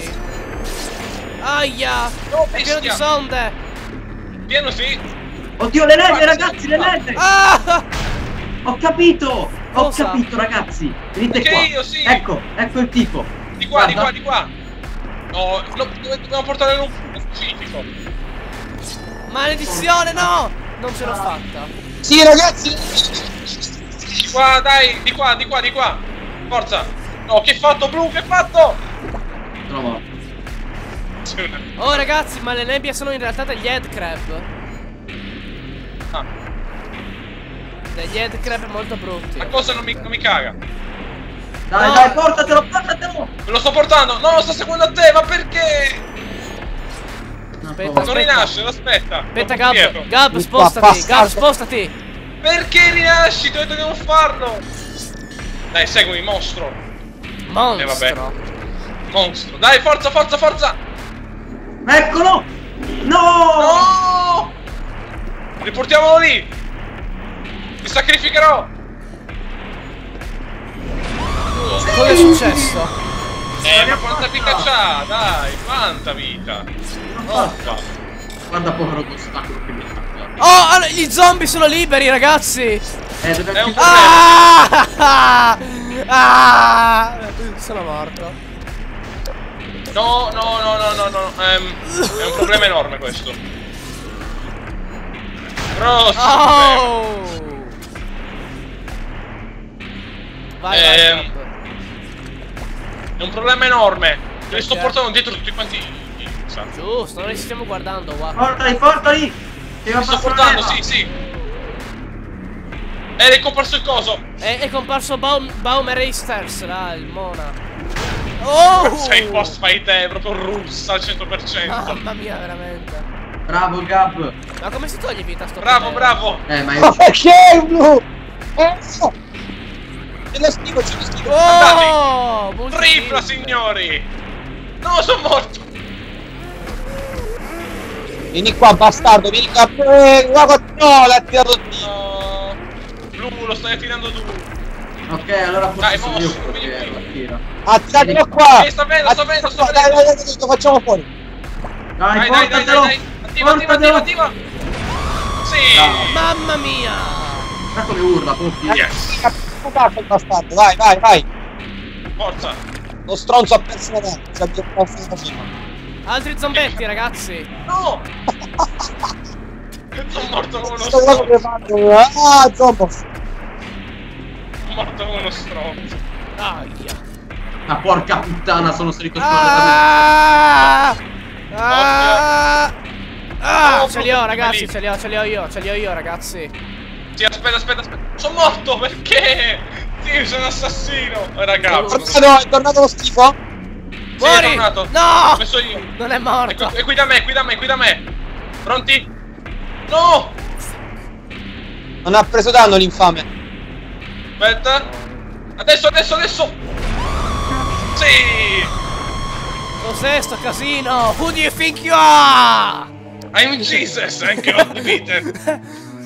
Speaker 1: Aia!
Speaker 2: Oh,
Speaker 1: È pieno di
Speaker 2: bestia.
Speaker 1: sonde.
Speaker 2: Pieno sì.
Speaker 3: Oddio, le lenne, ragazzi, le lenne!
Speaker 1: Ah!
Speaker 3: Ho capito! Ho
Speaker 1: Cosa?
Speaker 3: capito, ragazzi! Venite
Speaker 2: Ok,
Speaker 3: qua!
Speaker 2: io sì.
Speaker 3: Ecco, ecco il tipo!
Speaker 2: Di qua, di
Speaker 3: Guarda.
Speaker 2: qua, di qua. No, no, dove- dobbiamo portare un specifico.
Speaker 1: Maledizione, no! non ce l'ho fatta.
Speaker 5: Sì, ragazzi.
Speaker 2: Di qua, dai, di qua, di qua, di qua. Forza. No, che hai fatto, Blu? Che hai fatto?
Speaker 3: Sono morto.
Speaker 1: Oh ragazzi, ma le nebbie sono in realtà degli headcrab.
Speaker 2: Ah,
Speaker 1: Degli headcrab molto brutti.
Speaker 2: ma cosa non mi, non mi caga?
Speaker 3: Dai,
Speaker 1: No.
Speaker 3: dai, portatelo, portatelo!
Speaker 2: Me lo sto portando. No, sto seguendo a te, ma perché?
Speaker 1: Aspetta,
Speaker 2: Non rinasce, aspetta.
Speaker 1: Aspetta,
Speaker 2: Troppo
Speaker 1: Gab,
Speaker 2: dietro.
Speaker 1: Gab,
Speaker 5: Qua,
Speaker 1: spostati,
Speaker 5: bastardo.
Speaker 1: Gab, spostati.
Speaker 2: Perché rinasci? Ti ho detto di non farlo. Dai, seguimi, mostro.
Speaker 1: Monstro.
Speaker 2: Monstro. Dai, forza, forza, forza.
Speaker 3: Eccolo! No!
Speaker 2: No! Riportiamolo lì. Mi sacrificherò.
Speaker 1: Cosa è successo?
Speaker 2: Eh, ma quanta vita c'ha? Dai, quanta vita. Uffa.
Speaker 3: Guarda povero ostacolo che mi ha fatto.
Speaker 1: Oh, allora, gli zombie sono liberi, ragazzi.
Speaker 3: Eh, deve
Speaker 2: È un
Speaker 3: chiudere.
Speaker 1: Ah! Ah! Sono morto.
Speaker 2: No, no, no, no, no, no. Ehm, è un problema enorme questo. Grosso.
Speaker 1: Oh! Vai, vai,
Speaker 2: Ehm,
Speaker 1: Gab.
Speaker 2: È un problema enorme. Me li sto
Speaker 1: Perché?
Speaker 2: portando dietro tutti quanti. i- sa.
Speaker 1: Giusto, noi ci stiamo guardando, guarda.
Speaker 3: Portali, portali! Ti va
Speaker 2: Li sto
Speaker 3: passare
Speaker 2: portando,
Speaker 3: l'erba.
Speaker 2: sì, sì. Ed è comparso il coso.
Speaker 1: È, è comparso Baum, Baumer Easters, là, il Mona. Oh!
Speaker 2: Sei post fight te, proprio russa al cento per cento.
Speaker 1: Mamma mia, veramente.
Speaker 3: Bravo, Gab.
Speaker 1: Ma come si toglie vita a sto
Speaker 2: Bravo,
Speaker 1: potere?
Speaker 2: bravo.
Speaker 3: Eh, ma
Speaker 5: Ma
Speaker 3: io...
Speaker 5: perché è blu? Oh! C'è lo schifo, c'è lo schifo.
Speaker 1: Oh! multi
Speaker 2: Tripla,
Speaker 1: kill.
Speaker 2: signori. No, sono morto.
Speaker 5: Vieni qua, bastardo, vieni qua. Eh, guarda, no, l'ha tirato lì.
Speaker 2: No. Blu, lo stai attirando tu.
Speaker 3: Ok, allora forse
Speaker 2: Dai,
Speaker 3: sono io
Speaker 2: mosso,
Speaker 3: quello
Speaker 2: vieni
Speaker 3: che
Speaker 2: qui.
Speaker 3: lo attira.
Speaker 5: Attiratelo qua.
Speaker 2: Eh, sto vedendo, sto vedendo, sto
Speaker 5: Dai,
Speaker 2: vedendo.
Speaker 5: dai, dai, dai, lo facciamo fuori.
Speaker 3: Dai,
Speaker 2: Dai, dai, dai,
Speaker 3: portatelo!
Speaker 2: dai, dai. Attiva, attiva, attiva,
Speaker 3: Portatelo!
Speaker 2: attiva. Sì.
Speaker 3: Bravo.
Speaker 1: Mamma mia!
Speaker 3: Guarda come urla, Poppy.
Speaker 2: Yes.
Speaker 5: Cazzo il bastardo, vai, vai, vai.
Speaker 2: Forza.
Speaker 5: Lo stronzo ha perso la testa, si è perso la cima.
Speaker 1: Altri zombetti, ragazzi.
Speaker 2: No. Sono morto come uno
Speaker 5: Sto quello che
Speaker 2: stronzo.
Speaker 5: fanno. Ah, zombo.
Speaker 2: Sono morto come uno stronzo.
Speaker 1: Aia.
Speaker 3: Ma porca puttana, sono salito su
Speaker 1: Ah! Ah! Ah!
Speaker 2: No,
Speaker 1: Ce li ho,
Speaker 2: proprio
Speaker 1: ragazzi,
Speaker 2: lì.
Speaker 1: ce li ho, ce li ho io, ce li ho io, ragazzi.
Speaker 2: Sì, aspetta, aspetta, aspetta. Sono morto, perché? Sì, sono assassino. Eh, ragazzi.
Speaker 5: È tornato, è tornato lo schifo?
Speaker 2: Sì, è
Speaker 1: Muori!
Speaker 2: tornato.
Speaker 1: No!
Speaker 2: L'ho messo io.
Speaker 1: Non è
Speaker 2: È
Speaker 1: morto.
Speaker 2: qui, è qui da me, qui da me, qui da me. Pronti? No!
Speaker 5: Non ha preso danno l'infame.
Speaker 2: Aspetta. Adesso, adesso, adesso. Sì!
Speaker 1: Cos'è sto casino? Who do you think you are?
Speaker 2: I'm Jesus and God defeated.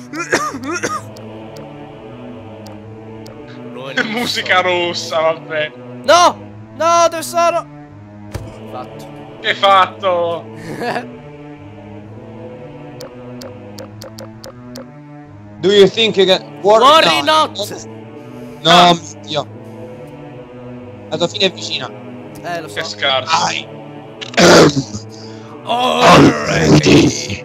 Speaker 2: Musica russa, vabbè.
Speaker 1: No! No, dove sono? Fatto.
Speaker 2: Che hai fatto?
Speaker 5: Do you think you can... War...
Speaker 1: Worry
Speaker 5: no,
Speaker 1: not.
Speaker 5: No,
Speaker 2: Ah.
Speaker 5: mio Dio. La tua fine è vicina.
Speaker 1: Eh, lo so.
Speaker 2: Che scarso.
Speaker 5: Vai.
Speaker 1: Already.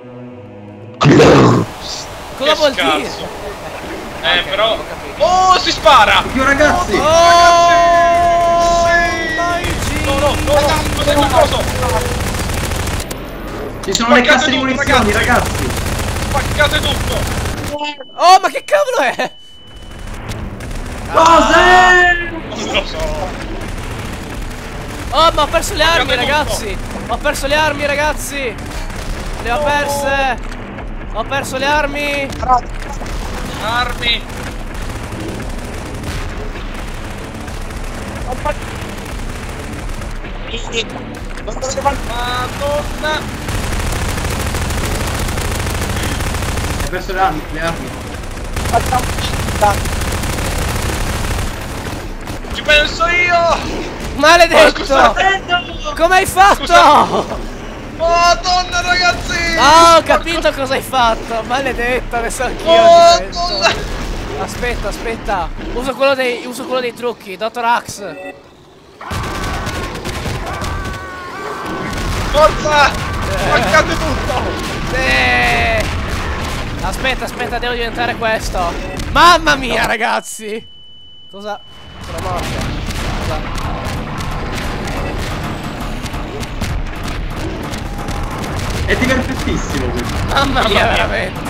Speaker 1: Cosa
Speaker 2: Che
Speaker 1: vuol
Speaker 2: scarso.
Speaker 1: dire?
Speaker 2: Eh,
Speaker 1: Ok,
Speaker 2: però.
Speaker 1: ho capito.
Speaker 2: Oh, si spara!
Speaker 3: Più ragazzi!
Speaker 1: Oh!
Speaker 2: Sì!
Speaker 1: My G.
Speaker 2: No, no, no, no, cos'è quel coso?
Speaker 3: Ci sono le
Speaker 2: Spaccate
Speaker 3: casse di
Speaker 2: tutto,
Speaker 3: munizioni, ragazzi!
Speaker 2: Spaccate tutto!
Speaker 1: Oh, ma che cavolo è?
Speaker 3: Cos'è?
Speaker 2: Non lo so.
Speaker 1: Oh, ma ho perso le armi,
Speaker 2: Spaccate
Speaker 1: ragazzi. Ho perso le armi, ragazzi. Le ho perse. Ho perso le armi.
Speaker 2: Armi!
Speaker 5: Non te lo fare.
Speaker 2: Madonna!
Speaker 3: Hai perso le armi, le armi.
Speaker 5: Facciamo finta.
Speaker 2: Ci penso io!
Speaker 1: Maledetto.
Speaker 3: Prendo!
Speaker 1: Come hai fatto?
Speaker 2: Scusa. Madonna, ragazzi!
Speaker 1: Ah, ho capito cosa hai fatto. Maledetto, adesso anch'io
Speaker 2: Oh,
Speaker 1: ci penso.
Speaker 2: Madonna!
Speaker 1: Aspetta, aspetta. Uso quello dei, uso quello dei trucchi, Dottor Axe.
Speaker 2: Forza! Spaccate tutto!
Speaker 1: Eh. Aspetta, aspetta, devo diventare questo. Mamma mia, ragazzi. Cosa? Sono morto. Cosa?
Speaker 3: È divertentissimo questo.
Speaker 1: Mamma mia, veramente.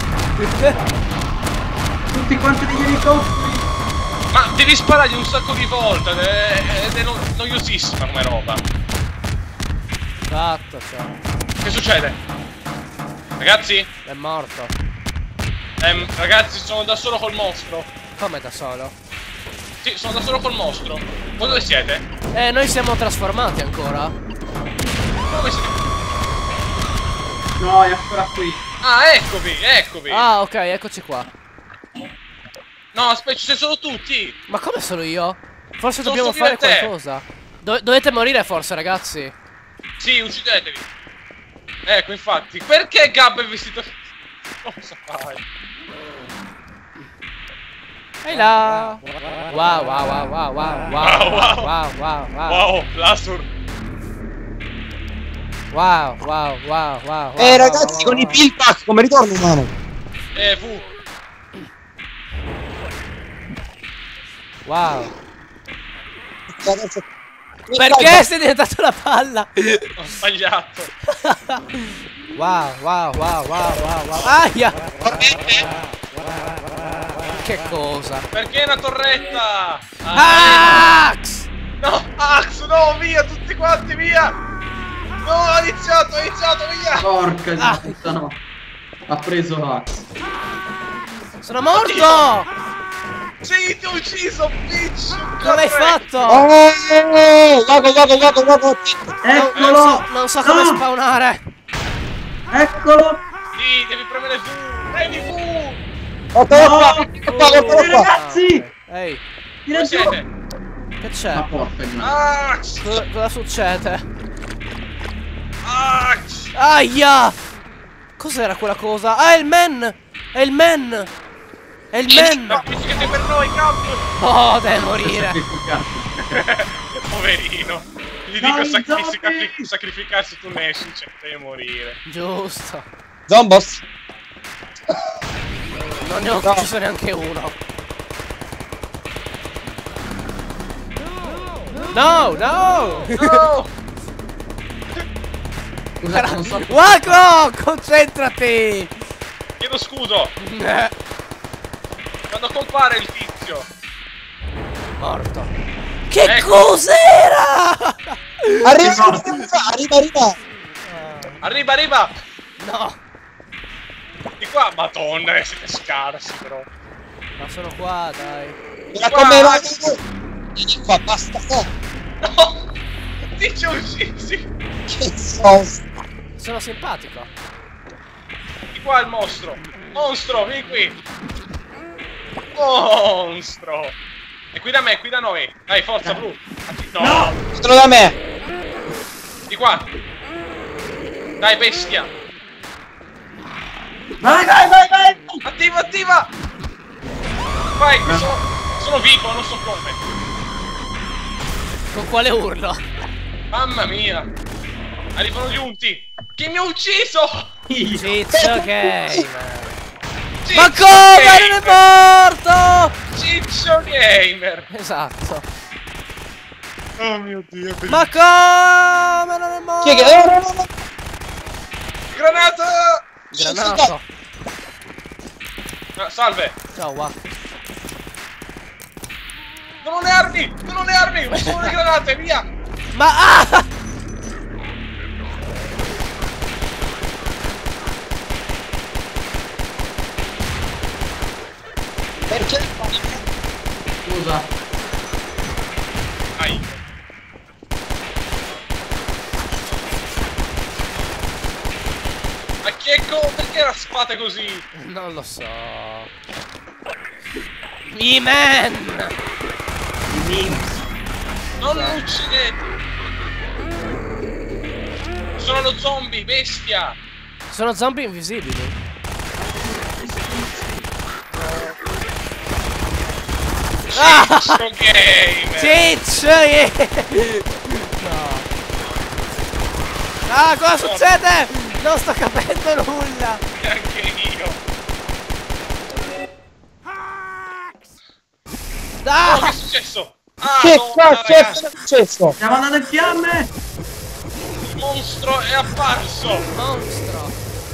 Speaker 3: Tutti quanti degli elicotteri.
Speaker 2: Ma devi sparargli un sacco di volte ed è, ed è no- noiosissima come roba.
Speaker 1: Esatto, cioè.
Speaker 2: Che succede? Ragazzi?
Speaker 1: È morto.
Speaker 2: Ehm, ragazzi, sono da solo col mostro.
Speaker 1: Come da solo?
Speaker 2: Sì, sono da solo col mostro. Voi dove siete?
Speaker 1: Eh, noi siamo trasformati ancora.
Speaker 2: Dove siete?
Speaker 3: No, è ancora qui.
Speaker 2: Ah, eccovi, eccovi.
Speaker 1: Ah, ok, eccoci qua.
Speaker 2: No, aspetta, ci sei solo tutti.
Speaker 1: Ma come sono io? Forse
Speaker 2: Sono
Speaker 1: dobbiamo
Speaker 2: solo
Speaker 1: fare
Speaker 2: io e te.
Speaker 1: qualcosa. Do- dovete morire forse, ragazzi.
Speaker 2: Sì, uccidetevi. Ecco, infatti. Perché Gab è vestito... Cosa fai?
Speaker 1: Ehi là. Wow, wow, wow, wow, wow, wow,
Speaker 2: Wow,
Speaker 1: wow,
Speaker 2: wow.
Speaker 1: wow, wow,
Speaker 2: Wow, Lasur.
Speaker 1: wow, wow, wow, wow.
Speaker 5: Eh ragazzi, con i pill pack come ritorno umano.
Speaker 2: Eh, V.
Speaker 1: Wow.
Speaker 5: Ragazzi,
Speaker 1: Perché sei diventato una palla?
Speaker 2: Ho sbagliato.
Speaker 1: Wow, wow, wow, wow, wow, wow. Aia! Che cosa?
Speaker 2: Perché una torretta? Ah,
Speaker 1: Ax!
Speaker 2: no, Ax, no, via, tutti quanti, via. No, ha iniziato, ha iniziato, via.
Speaker 3: Porca di
Speaker 1: Ah.
Speaker 3: puttana. Ha preso Axe.
Speaker 1: Sono morto!
Speaker 2: Sì, ti ho ucciso, bitch.
Speaker 1: Cosa hai fatto?
Speaker 5: Oh, vago, vago, vago, vago.
Speaker 1: Non, non
Speaker 3: Eccolo!
Speaker 1: so, non so come
Speaker 3: No!
Speaker 1: spawnare.
Speaker 3: Eccolo!
Speaker 2: Sì, devi premere V. Premi V.
Speaker 5: Guarda qua,
Speaker 3: No!
Speaker 5: guarda qua, guarda
Speaker 3: Eh,
Speaker 5: qua.
Speaker 3: ragazzi!
Speaker 1: Ehi,
Speaker 3: Tira
Speaker 2: Dove
Speaker 3: giù!
Speaker 2: siete?
Speaker 1: che
Speaker 3: Ma
Speaker 1: c'è?
Speaker 3: porca di mano.
Speaker 2: Ax.
Speaker 1: Cosa, cosa succede?
Speaker 2: Ax.
Speaker 1: Aia! Cos'era quella cosa? Ah, è il man! È il man! È il man!
Speaker 2: Sacrificate per noi, cazzo.
Speaker 1: Oh, deve morire!
Speaker 2: Poverino. Gli
Speaker 3: Dai,
Speaker 2: dico sacrific-
Speaker 3: zombie!
Speaker 2: sacrificarsi tu ne esci, cioè, devi morire.
Speaker 1: Giusto.
Speaker 5: Zombos.
Speaker 1: Non ne ho
Speaker 5: No.
Speaker 1: ucciso neanche uno. No, no!
Speaker 2: No!
Speaker 3: Scusa, non so.
Speaker 1: Waco! Concentrati!
Speaker 2: Chiedo scudo.
Speaker 1: Eh,
Speaker 2: Quando compare il tizio.
Speaker 1: morto. Che
Speaker 2: Ecco.
Speaker 1: cos'era?
Speaker 5: Arriva, arriva, arriva.
Speaker 2: Arriva, arriva.
Speaker 1: No,
Speaker 2: Di qua, madonna, siete scarsi però.
Speaker 1: ma sono qua, dai.
Speaker 5: Era come va. Vieni qua, basta. No,
Speaker 2: No! Ti ci ho uccisi.
Speaker 5: che sos.
Speaker 1: Sono simpatico.
Speaker 2: Di qua il mostro. Mostro, vieni qui. Mostro. E qui da me, qui da noi. Dai, forza, blu. No.
Speaker 5: Dietro da me.
Speaker 2: Di qua. Dai, bestia.
Speaker 3: Vai, vai, vai, vai!
Speaker 2: Attiva, attiva. Vai, che sono, sono vivo, non so come.
Speaker 1: Con quale urlo?
Speaker 2: Mamma mia. Arrivano gli unti. Chi mi ha ucciso?
Speaker 1: Ciccio Gamer.
Speaker 2: Ciccio
Speaker 1: Ma come?
Speaker 2: Gamer.
Speaker 1: Non è morto!
Speaker 2: Ciccio Gamer.
Speaker 1: Esatto.
Speaker 2: Oh mio Dio.
Speaker 1: Ma come? Non è morto!
Speaker 5: Chi è che... No, no, no, no.
Speaker 2: Granata.
Speaker 1: Granato.
Speaker 2: Ah, salve.
Speaker 1: Ciao, Waco.
Speaker 2: Non ho le armi. Non ho le armi. Ho solo le granate. Via.
Speaker 1: Ma ah!
Speaker 5: Perché?
Speaker 3: Scusa.
Speaker 2: Ai. Ma che co... Perché la spada è così?
Speaker 1: Non lo so. E-Man!
Speaker 2: Non lo uccidete. Sono lo zombie, bestia.
Speaker 1: Sono zombie invisibili. Ah!
Speaker 2: Ciccio Gamer.
Speaker 1: Ciccio! Yeah. No. Ah, cosa succede? Non sto capendo nulla.
Speaker 2: Anche io.
Speaker 1: Ah!
Speaker 2: Oh, che è successo? Ah,
Speaker 4: Che
Speaker 2: no,
Speaker 4: cazzo è
Speaker 2: ragazzi,
Speaker 4: successo?
Speaker 3: Stiamo andando in fiamme!
Speaker 2: il mostro è apparso.
Speaker 1: Monstro.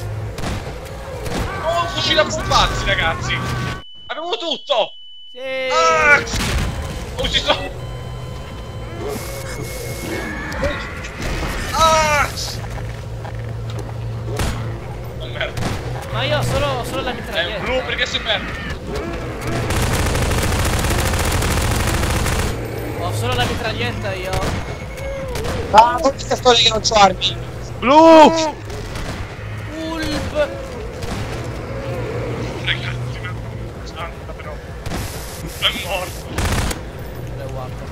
Speaker 2: Oh, un fucile a bombazzi, ragazzi. Abbiamo tutto.
Speaker 1: Sì.
Speaker 2: Ah! Ho ucciso. Ah! Oh, merda.
Speaker 1: Ma io ho solo, solo la
Speaker 2: È un
Speaker 1: mitraglietta.
Speaker 2: blu perché si perde.
Speaker 1: Ho solo la mitraglietta io.
Speaker 4: Ah, non questa storia che non c'ho armi.
Speaker 5: Blu!
Speaker 1: Ulp.
Speaker 2: Ragazzi, ma santa però. È morto.
Speaker 1: Eh, guarda.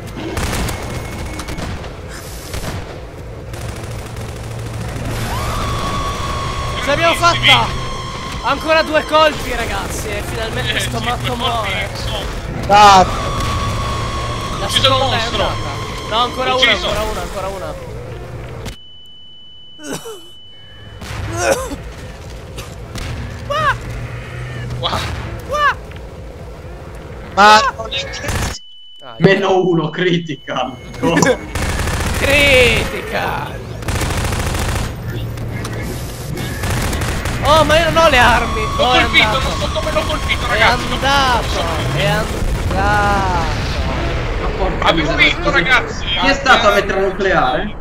Speaker 1: Ce l'abbiamo fatta! Ancora due colpi, ragazzi, e finalmente
Speaker 2: Eh,
Speaker 1: sto
Speaker 2: sì,
Speaker 1: matto
Speaker 2: quei colpi
Speaker 1: muore.
Speaker 2: sono-
Speaker 4: Cazzo.
Speaker 1: La
Speaker 2: Ucciso il
Speaker 1: seconda è
Speaker 2: mostro.
Speaker 1: andata. No, ancora una,
Speaker 2: Ucciso.
Speaker 1: ancora una, ancora una.
Speaker 2: Wow.
Speaker 4: Ma
Speaker 1: Ah,
Speaker 3: Meno uno, critical. No.
Speaker 1: critica! Oh, ma io non ho le armi!
Speaker 2: L'ho
Speaker 1: Oh, è
Speaker 2: colpito,
Speaker 1: andato.
Speaker 2: non so come l'ho colpito,
Speaker 1: È
Speaker 2: ragazzi. non
Speaker 1: andato!
Speaker 2: so.
Speaker 1: È andato!
Speaker 3: Ma porca
Speaker 2: Abbiamo
Speaker 3: miseria,
Speaker 2: vinto,
Speaker 3: scusi.
Speaker 2: ragazzi.
Speaker 3: Chi è stato a mettere la nucleare?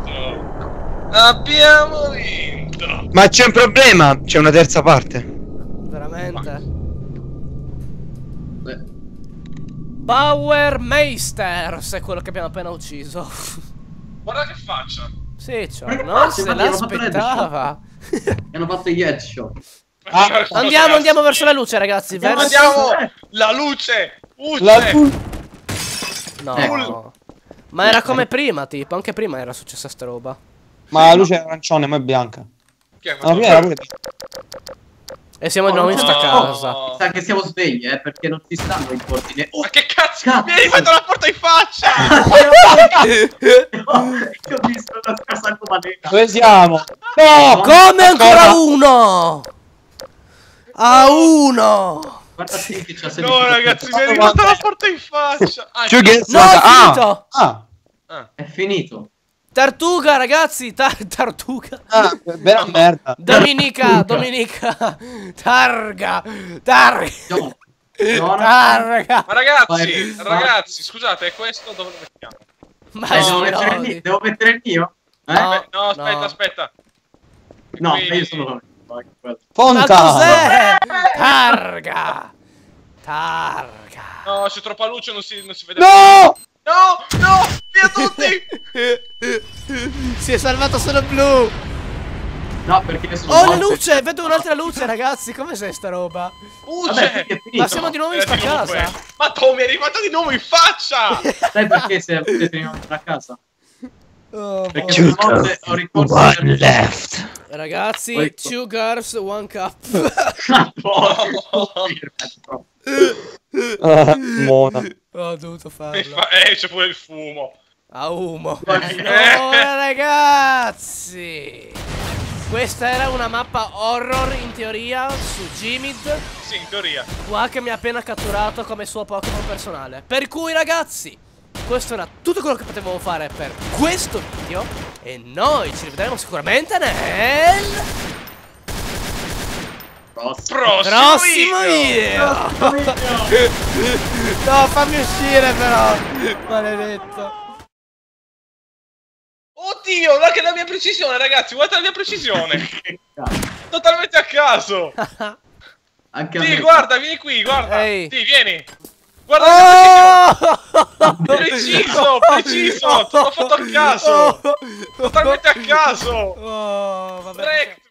Speaker 2: Abbiamo vinto.
Speaker 5: Ma c'è un problema, c'è una terza parte.
Speaker 1: Veramente?
Speaker 3: Beh,
Speaker 1: Power Meisters è quello che abbiamo appena ucciso.
Speaker 2: Guarda che faccia.
Speaker 1: Sì, ciao,
Speaker 3: Ma che
Speaker 1: non
Speaker 3: cazzo,
Speaker 1: se
Speaker 3: infatti hanno fatto
Speaker 1: l'aspettava.
Speaker 3: mi hanno fatto gli headshot.
Speaker 4: Ah,
Speaker 1: Andiamo, andiamo verso la luce, ragazzi.
Speaker 3: Andiamo,
Speaker 1: Verso...
Speaker 2: Andiamo. La luce. Luce.
Speaker 4: la
Speaker 1: No.
Speaker 3: Ecco.
Speaker 1: Ma era come prima, tipo. Anche prima era successa sta roba.
Speaker 4: Ma la luce è arancione, ma è bianca.
Speaker 2: Chi è
Speaker 4: Ma la
Speaker 2: questo?
Speaker 4: prima era pure.
Speaker 1: E siamo di nuovo in sta
Speaker 2: No.
Speaker 1: casa.
Speaker 3: Sa che siamo svegli, eh, perché non ci stanno i porti. Oh,
Speaker 2: Ma che cazzo?
Speaker 3: Cazzo.
Speaker 2: Mi hai fatto la porta in faccia.
Speaker 3: io ho visto la casa comanetta.
Speaker 4: Dove siamo? No!
Speaker 1: Come ancora
Speaker 4: Cosa?
Speaker 1: uno? A uno!
Speaker 3: Guarda sì che c'ha
Speaker 2: No, ragazzi, mi hai rifatto la porta in faccia. Ah,
Speaker 5: Cioè che
Speaker 1: No, è
Speaker 5: ah,
Speaker 1: finito!
Speaker 4: Ah,
Speaker 2: ah.
Speaker 3: È finito.
Speaker 1: Tartuga, ragazzi! tar- tartuga!
Speaker 4: ah, vera merda.
Speaker 1: Dominica, Dominica! Targa! Targa!
Speaker 3: No. No, no.
Speaker 1: Targa!
Speaker 2: Ma ragazzi,
Speaker 3: Vai, vai.
Speaker 2: ragazzi, scusate, è questo dove lo mettiamo?
Speaker 1: Ma
Speaker 3: Eh, devo,
Speaker 1: ci
Speaker 3: mettere il
Speaker 1: lodi.
Speaker 3: mio, devo mettere il mio? Eh?
Speaker 1: No.
Speaker 2: Aspe- no, aspetta,
Speaker 1: no.
Speaker 2: aspetta.
Speaker 3: No,
Speaker 2: Qui-
Speaker 3: io sono...
Speaker 1: Ma
Speaker 4: Fonta!
Speaker 1: cos'è? Targa! Targa!
Speaker 2: No, c'è troppa luce, non si, non si vede.
Speaker 4: No!
Speaker 2: No, no, via tutti.
Speaker 1: Si è salvato solo blu!
Speaker 3: No, perché io sono...
Speaker 1: Oh, la
Speaker 3: morto.
Speaker 1: luce! Vedo un'altra luce, ragazzi! Come sei sta roba?
Speaker 3: Vabbè,
Speaker 2: Luce.
Speaker 3: quindi è finito.
Speaker 1: Ma siamo di nuovo in
Speaker 2: Era
Speaker 1: sta
Speaker 2: di nuovo
Speaker 1: casa!
Speaker 2: quello. Ma Tommy, è arrivato di nuovo in faccia.
Speaker 3: Sai perché se siete venuti a casa?
Speaker 1: Oh,
Speaker 3: Perché
Speaker 1: boh.
Speaker 3: una notte ho ricorso...
Speaker 5: one left.
Speaker 1: Ragazzi,
Speaker 3: Poi-
Speaker 1: two girls, one cup.
Speaker 4: Ah, mona.
Speaker 1: Ho dovuto
Speaker 2: Mi
Speaker 1: farlo.
Speaker 2: fa- Eh, c'è pure il fumo.
Speaker 1: A umo.
Speaker 3: Guardi-
Speaker 1: Allora, ragazzi, questa era una mappa horror in teoria su Gmid,
Speaker 2: Sì, in teoria.
Speaker 1: qua che mi ha appena catturato come suo Pokémon personale. Per cui, ragazzi, questo era tutto quello che potevo fare per questo video e noi ci rivedremo sicuramente nel
Speaker 3: Prossimo.
Speaker 2: Prossimo,
Speaker 1: prossimo
Speaker 2: video.
Speaker 1: video. No, fammi uscire però, maledetto.
Speaker 2: Oddio, guarda che la mia precisione, ragazzi, guarda la mia precisione.
Speaker 3: Che cazzo.
Speaker 2: Totalmente a caso.
Speaker 3: Anche a
Speaker 2: Sì,
Speaker 3: me.
Speaker 2: guarda, vieni qui, guarda.
Speaker 1: Ehi.
Speaker 2: Sì, vieni. Guarda la mia
Speaker 1: Oh!
Speaker 2: Preciso, preciso, te l'ho fatto a caso.
Speaker 1: Oh!
Speaker 2: Totalmente a caso.
Speaker 1: Oh, vabbè.
Speaker 2: Direct.